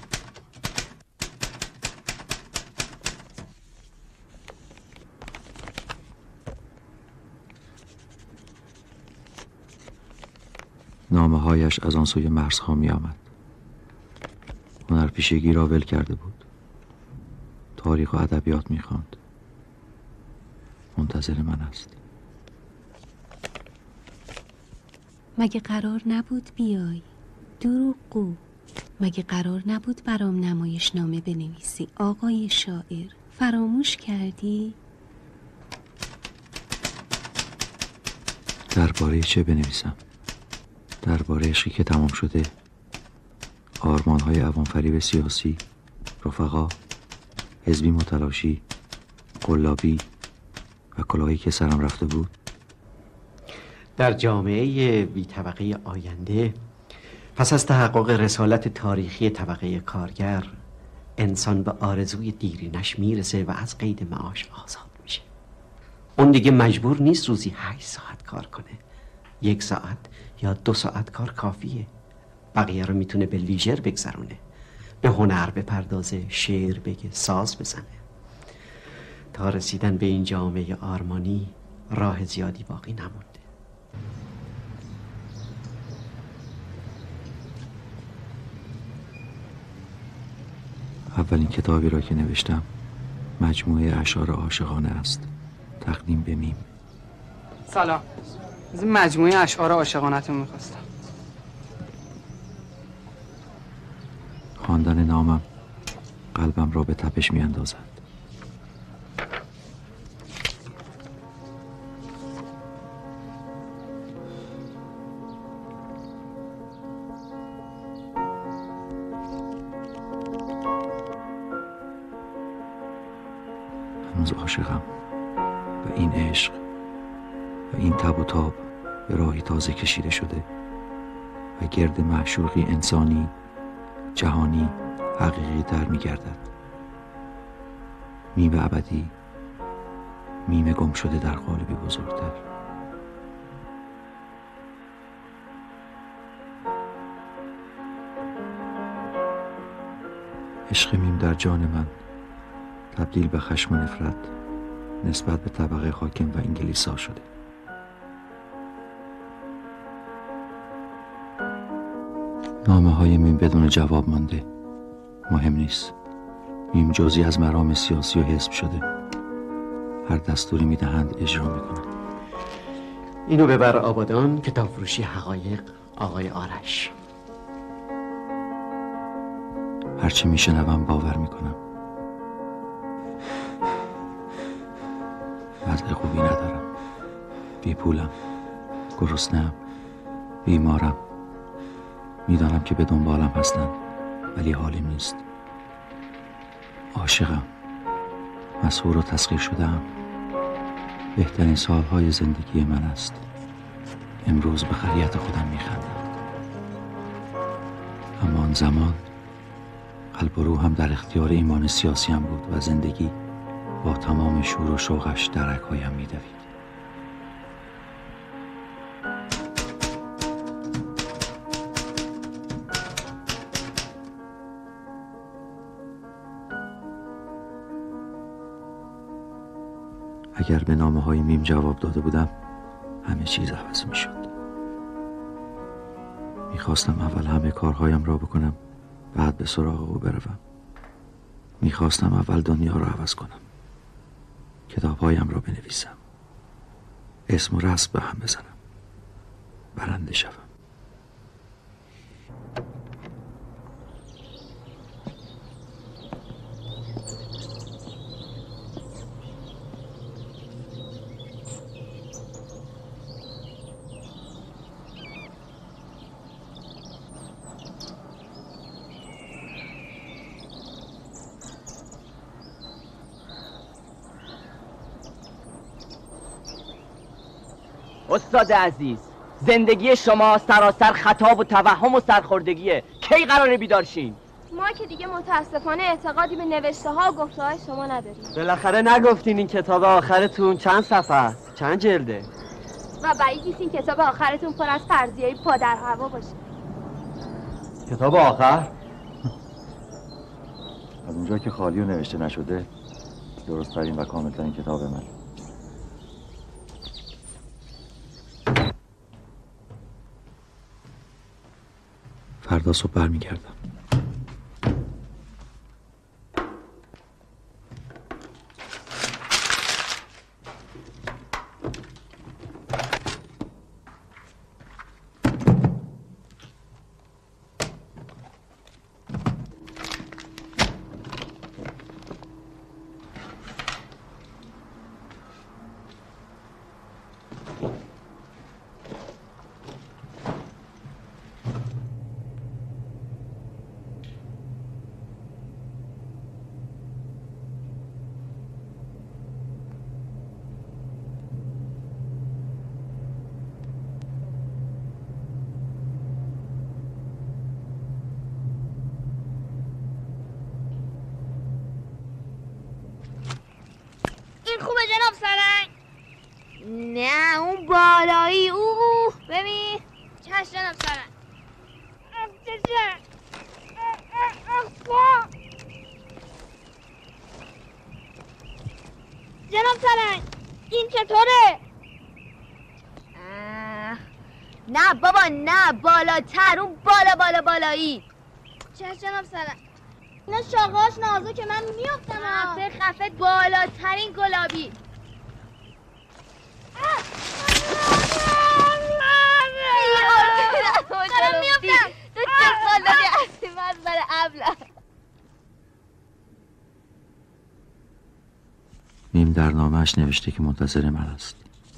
نامه هایش از آن سوی مرزها می آمد. هنرپیشگی را ول کرده بود. تاریخ و ادبیات می خواند. منتظر من است.
مگه قرار نبود بیای؟ دروغگو. مگه قرار نبود برام نمایش نامه بنویسی؟ آقای شاعر، فراموش کردی؟
درباره چه بنویسم؟ درباره عشقی که تمام شده، آرمان‌های عوام‌فریب سیاسی، رفقا، حزبی متلاشی، قلابی و کلاهی که سرم رفته بود؟
در جامعه بی طبقه آینده، پس از تحقق رسالت تاریخی طبقه کارگر، انسان به آرزوی دیرینش میرسه و از قید معاش آزاد میشه. اون دیگه مجبور نیست روزی هشت ساعت کار کنه. یک ساعت یا دو ساعت کار کافیه. بقیه رو میتونه به لیژر بگذرونه، به هنر بپردازه، شعر بگه، ساز بزنه. تا رسیدن به این جامعه آرمانی راه زیادی باقی نمونده.
اولین کتابی را که نوشتم مجموعه اشعار عاشقانه است. تقدیم به میم.
سلام. از مجموعه اشعار عاشقانه‌تون می‌خواستم.
خواندن نامم قلبم را به تپش می‌اندازد. هنوز عاشقم و این عشق و این تب و تاب به راهی تازه کشیده شده و گرد معشوقی انسانی، جهانی، حقیقی تر می گردد. میم ابدی، میم گم شده در قالبی بزرگتر. عشق میم در جان من تبدیل به خشم و نفرت نسبت به طبقه حاکم و انگلیسا شده. نامه های میم بدون جواب مانده. مهم نیست. میم جزئی از مرام سیاسی و حزب شده. هر دستوری میدهند اجرا میکنم.
اینو ببر آبادان، کتاب فروشی حقایق، آقای آرش.
هرچی میشنوم باور میکنم. وضع خوبی ندارم. بی پولم، گرسنه‌ام، بیمارم. میدانم که به دنبالم هستن ولی حالیم نیست. عاشقم، مسحور و تسخیر شده‌ام. بهترین سالهای زندگی من است. امروز به خریت خودم میخندم. اما آن زمان قلب و روحم در اختیار ایمان سیاسی هم بود و زندگی با تمام شور و شوقش در رگ‌هایم می‌دوید. اگر به نامه های میم جواب داده بودم همه چیز عوض می شد. می خواستم اول همه کارهایم را بکنم بعد به سراغ او بروم. می خواستم اول دنیا را عوض کنم، کتابهایم را بنویسم، اسم و رسم به هم بزنم، برنده شوم.
استاد عزیز، زندگی شما سراسر خطاب و توهم و سرخوردگیه. کی قراره بیدار شین؟
ما که دیگه متاسفانه اعتقادی به نوشته ها و گفته های شما نداریم.
بالاخره نگفتین این کتاب آخرتون چند صفحه است؟ چند جلده؟
و بعید نیست این کتاب آخرتون پر از فرضیه‌های پادر هوا باشه.
کتاب آخر؟ از اونجا که خالی و نوشته نشده درست ترین و کامل ترین کتاب من.
فردا صبح برمیگردم.
خوبه جناب سرنگ؟ نه اون بالایی او ببین. چشم جناب سرنگ. جناب سرنگ این چطوره؟ نه بابا نه، بالاتر، اون بالا بالا بالایی. چشم جناب سرنگ. اینا شاقهاش نازه که من میافتم. خفه خفه، بالاترین گلابی. دارم میافتم. تو چه سال دادی از من برای ابله.
میم در نامه‌اش نوشته که منتظر من است.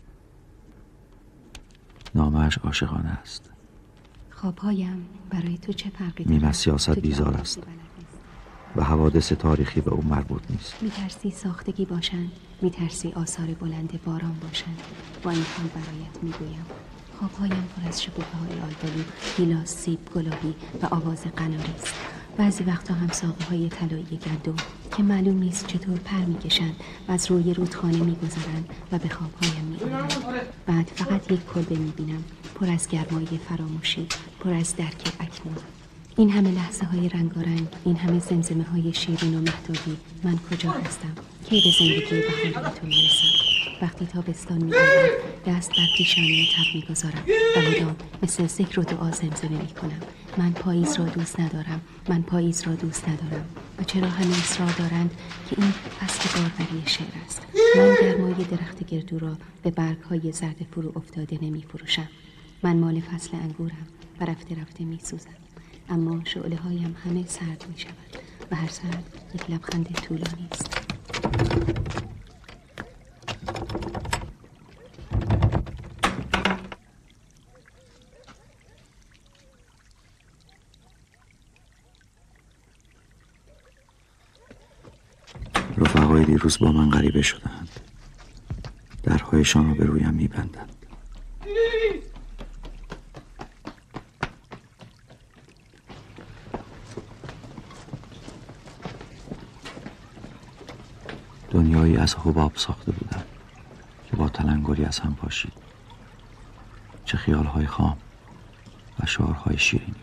نامه‌اش عاشقانه است.
خوابهایم برای تو چه فرقی داره؟
میم از سیاست بیزار است. و حوادث تاریخی به او مربوط نیست.
میترسی ساختگی باشند، میترسی آثار بلند باران باشند. با این حال برایت میگویم خوابهایم پر از شکوفه های آلبالو، گیلاس، سیب، گلابی و آواز قناری است. بعضی وقتا هم ساقه های طلایی گندم که معلوم نیست چطور پر میکشند و از روی رودخانه میگذرند و به خوابهایم میآیند. بعد فقط یک کلبه میبینم پر از گرمای فراموشی، پر از درک اکنون. این همه لحظه های رنگارنگ، این همه زمزمه های شیرین و مهتابی، من کجا هستم؟ کی به زندگی بهاری تو میرسم؟ وقتی تابستان میآید دست بر پیشانی تب میگذارم و مدام مثل ذکر و دعا زمزمه میکنم. من پاییز را دوست ندارم، من پاییز را دوست ندارم. و چرا همه اصرار دارند که این فصل باروری شعر است؟ من گرمای درخت گردو را به برگ های زرد فرو افتاده نمی فروشم. من مال فصل انگورم و رفته رفته می سوزم. اما شعله هایم همه سرد می شود و هر سرد یک لبخند طولانی است.
رفقای دیروز با من غریبه شدند. درهایشان رو به رویم میبندند. دنیایی از حباب ساخته بودند که با تلنگری از هم پاشید. چه خیالهای خام و شعارهای شیرینی.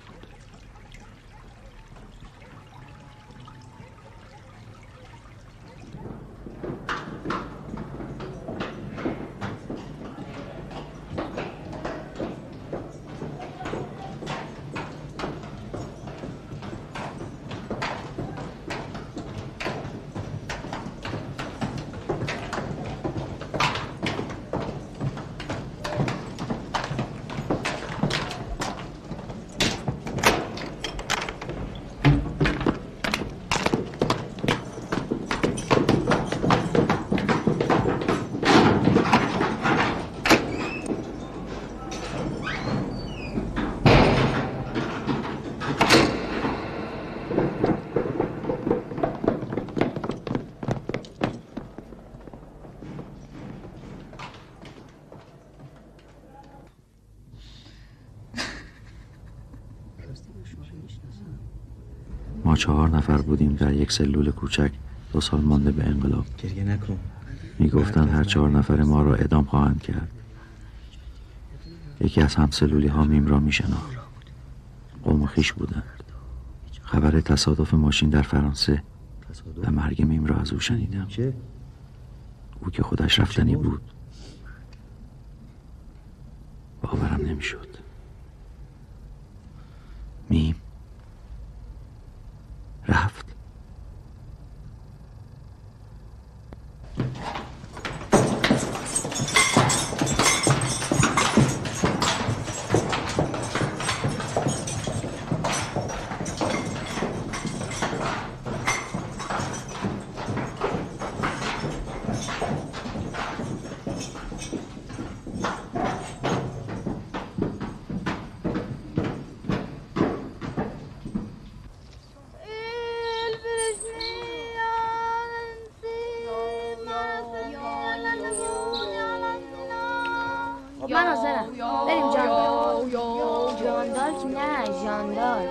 ما چهار نفر بودیم در یک سلول کوچک دو سال مانده به انقلاب.
گریه نکن.
میگفتن هر چهار نفر ما را اعدام خواهند کرد. یکی از همسلولی ها میم را میشناخت. قوم خویش بودند. خبر تصادف ماشین در فرانسه و مرگ میم را از او شنیدم. او که خودش رفتنی بود. باورم نمیشد. میم رفت.
من حاضرم. بریم جاندار. جاندار که نه جاندار.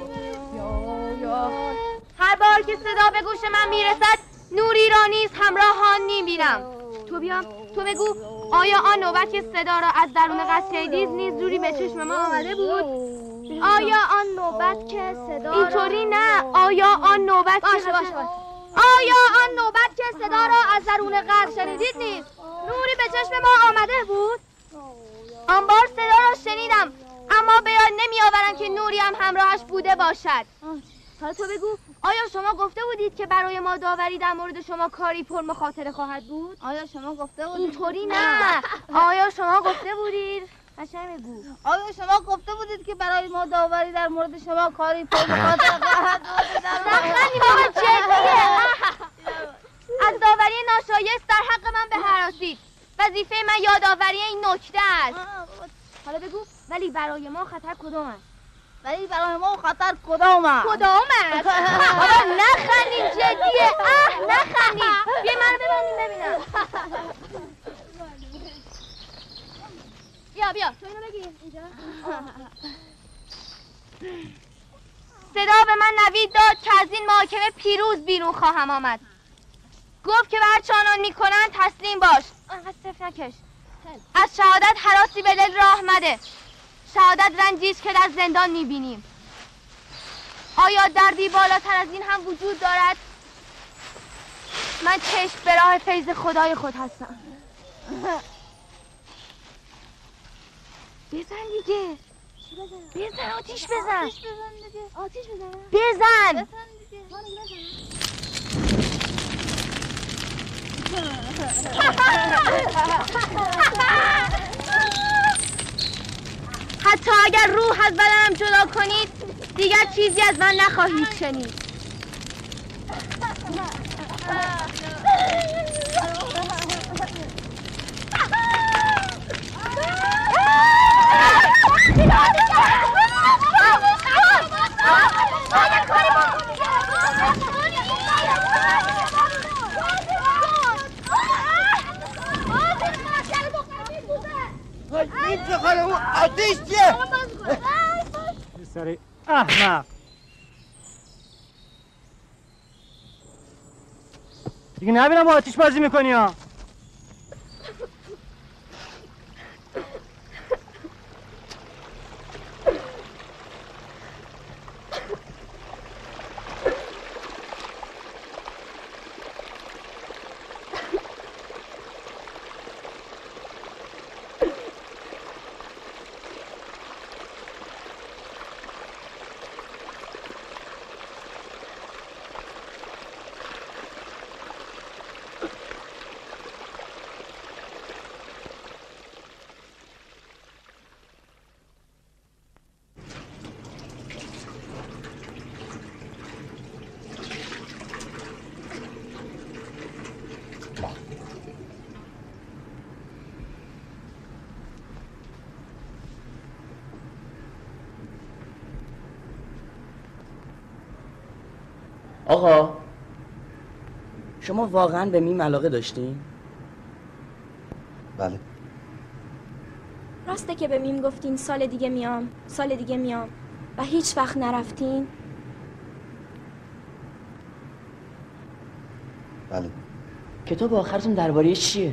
هر بار که صدا به گوش من میرسد نوری را نیز همراهان میبینم. تو بیام تو بگو آیا آن نوبت که صدا را از درون قصر شنیدید نیز نوری به چشم ما آمده بود؟ آیا آن نوبت که صدا را اینطوری نه. آیا آن نوبت باشه که باشه باشه. آیا آن نوبت که صدا را از درون قصر شنیدید نیز نوری به چشم ما آمده بود؟ آن بار صدا را شنیدم اما به یاد نمی آورم که نوری هم همراهش بوده باشد. حالا تو بگو آیا شما گفته بودید که برای ما داوری در مورد شما کاری پر مخاطره خواهد بود؟ آیا شما گفته بودید؟ اینطوری نه. آیا شما گفته بودید؟ قشنگ بگو. آیا شما گفته بودید که برای ما داوری در مورد شما کاری پر مخاطره خواهد بود؟ نخندی بابا جدیه. از داوری ناشایست در حق من به هراسید. وظیفه من یادآوری این نکته است. حالا بگو ولی برای ما خطر کدام است؟ ولی برای ما خطر کدام است؟ کدام است؟ بابا نخندین جدیه. اه نخندین. بیا منو ببندین ببینم. بیا بیا تو اینو بگیر اینجا. صدا به من نوید داد که از این محاکمه پیروز بیرون خواهم آمد. گفت که هرچه آنان میکنن تسلیم باش. انقدر صف نکش. از شهادت هراسی به دل راه مده. شهادت رنجیش که در زندان میبینیم. آیا دردی بالاتر از این هم وجود دارد؟ من چشم به راه فیض خدای خود هستم. بزن دیگه. بزن آتیش بزن. آتیش بزن دیگه. آتیش بزن. بزن. حتی اگر روح از بدنم جدا کنید دیگر چیزی از من نخواهید شنید.
این چه خاله اون آتیش چیه؟
سری احمق دیگه نبینم با آتیش بازی میکنی ها.
آقا شما واقعا به میم علاقه داشتین؟
بله.
راسته که به میم گفتین سال دیگه میام سال دیگه میام و هیچ وقت نرفتین؟
بله.
کتاب آخرتون درباره چیه؟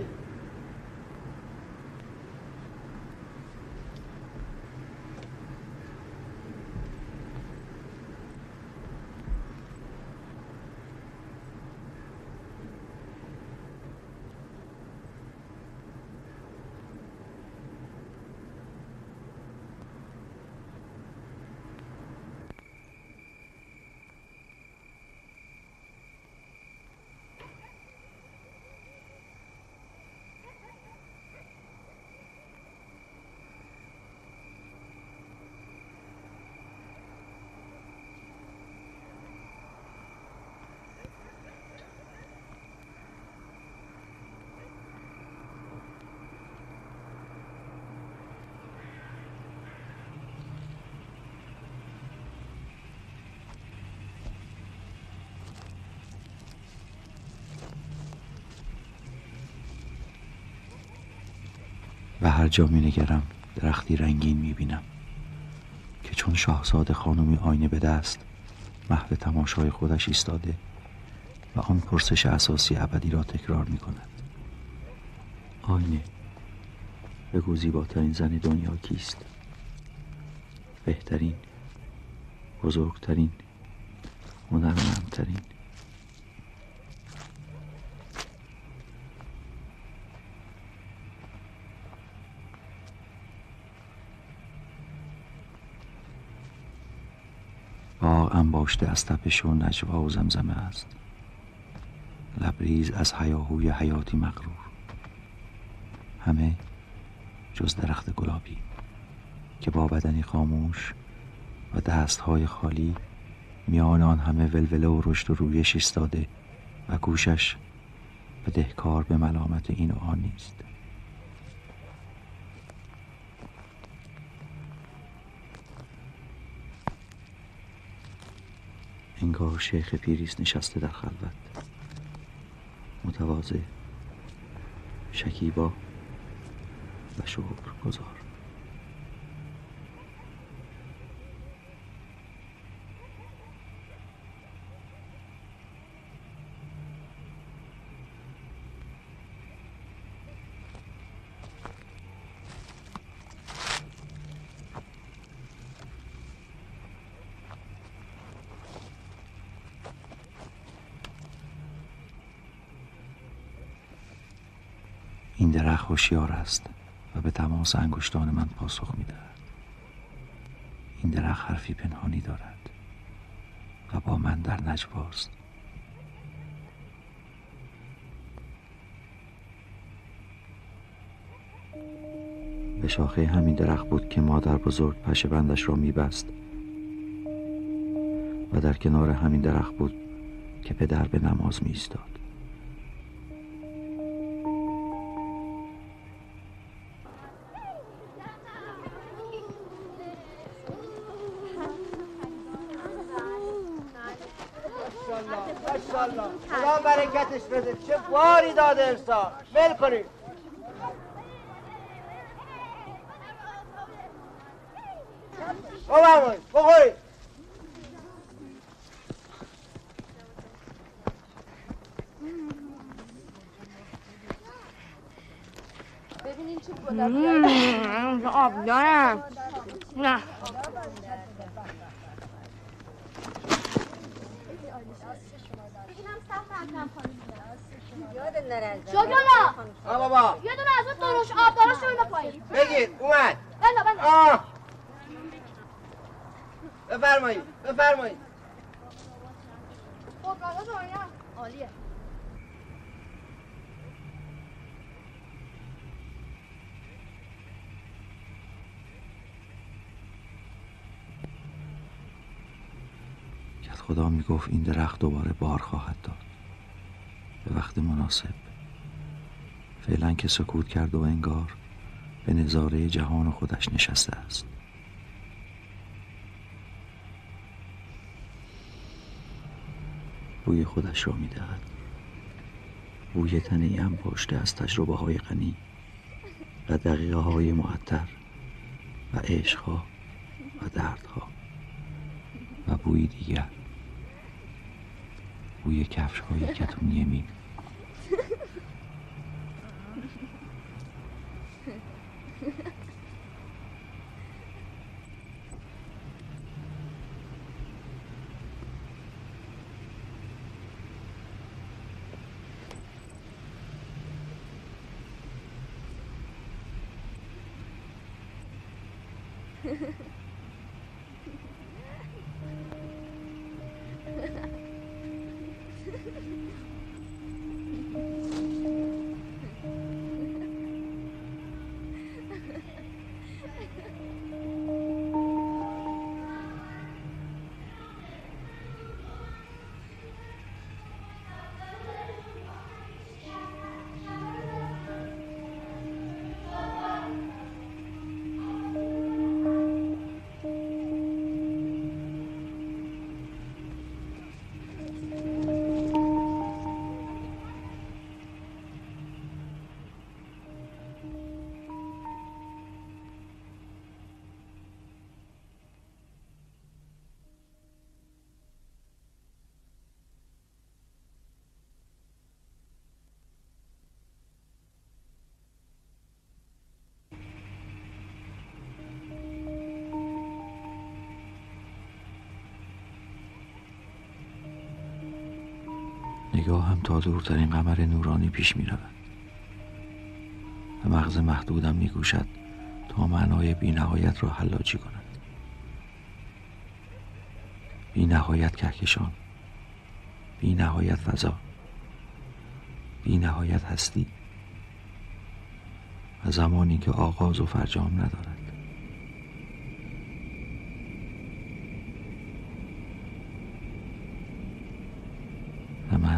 و هر جا می نگرم درختی رنگین می بینم که چون شاهزاده خانمی آینه به دست محو تماشای خودش ایستاده و آن پرسش اساسی ابدی را تکرار می کند. آینه، بگو زیباترین زن دنیا کیست؟ بهترین، بزرگترین، هنرمندترین. باغ انباشته از تپش و نجوا و زمزمه است، لبریز از هیاهوی حیاتی مغرور، همه جز درخت گلابی که با بدنی خاموش و دستهای خالی میان آن همه ولوله و رشد و رویش ایستاده و گوشش بدهکار به ملامت این و آن نیست. انگار شیخ پیریست نشسته در خلوت، متواضع، شکیبا و شکرگزار. این درخت هوشیار است و به تماس انگشتان من پاسخ می‌دهد. این درخت حرفی پنهانی دارد و با من در نجواست. به شاخه همین درخت بود که مادر بزرگ پشه بندش را می‌بست و در کنار همین درخت بود که پدر به نماز می‌ایستاد.
خدا برکتش بده. چه باری داده انسان. ول کنید. بفرمایید بخورید.
ببینین چه گلابی آب دارم. نه شجالا
آ بابا
یه دونه از اون دروش آب داراش رو اینا پایین
بگیر. اومد.
بلا بلا
آه بفرمایید بفرمایید.
خب رالا داریم عالیه.
خدا می گفت این درخت دوباره بار خواهد داد به وقت مناسب. فعلا که سکوت کرد و انگار به نظاره جهان خودش نشسته است. بوی خودش را می دهد. بوی تنی هم پشته از تجربه های غنی و دقیقه های معطر و عشقها و دردها و بوی دیگر، بوی کفش های کتونی مین. نگاه هم تا دورترین قمر نورانی پیش می رود و مغز محدودم می گوشد تا معنای بی نهایت را حلاجی کند. بی نهایت کهکشان، بی نهایت فضا، بی نهایت هستی و زمانی که آغاز و فرجام ندارد. و من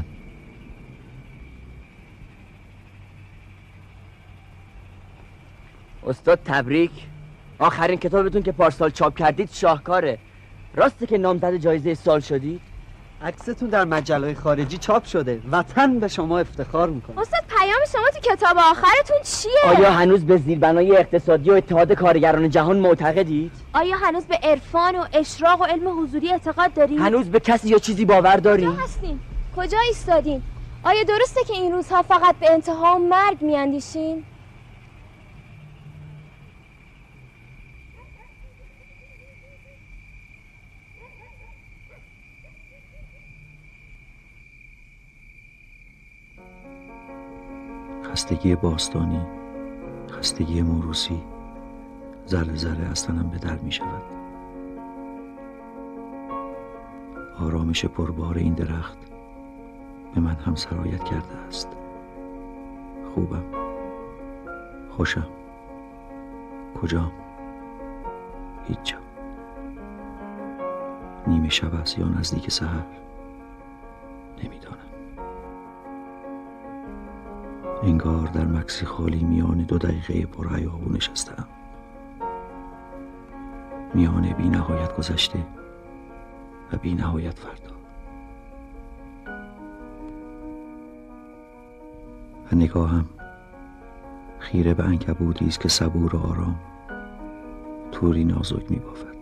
استاد تبریک. آخرین کتابتون که پارسال چاپ کردید شاهکاره. راسته که نامزد جایزه سال شدید؟
عکستون در مجله خارجی چاپ شده. وطن به شما افتخار میکنه.
استاد پیام شما تو کتاب آخرتون چیه؟
آیا هنوز به زیربنای اقتصادی و اتحاد کارگران جهان معتقدید؟
آیا هنوز به عرفان و اشراق و علم حضوری اعتقاد دارید؟
هنوز به کسی یا چیزی باور دارید؟
کجا هستین؟ کجا ایستادین؟ آیا درسته که این روزها فقط به انتها و مرگ میاندیشین؟
خستگی باستانی، خستگی موروثی ذره ذره از تنم به در می شود. آرامش پربار این درخت به من هم سرایت کرده است. خوبم، خوشم، کجام؟ هیچ جا. نیمه شب است یا نزدیک سحر، نمیدانم. انگار در مکسی خالی میان دو دقیقه پر هیاهو نشستم، میان بی نهایت گذشته و بی نهایت فردا. و نگاهم خیره به عنکبوتی است که صبور و آرام توری نازک می بافد.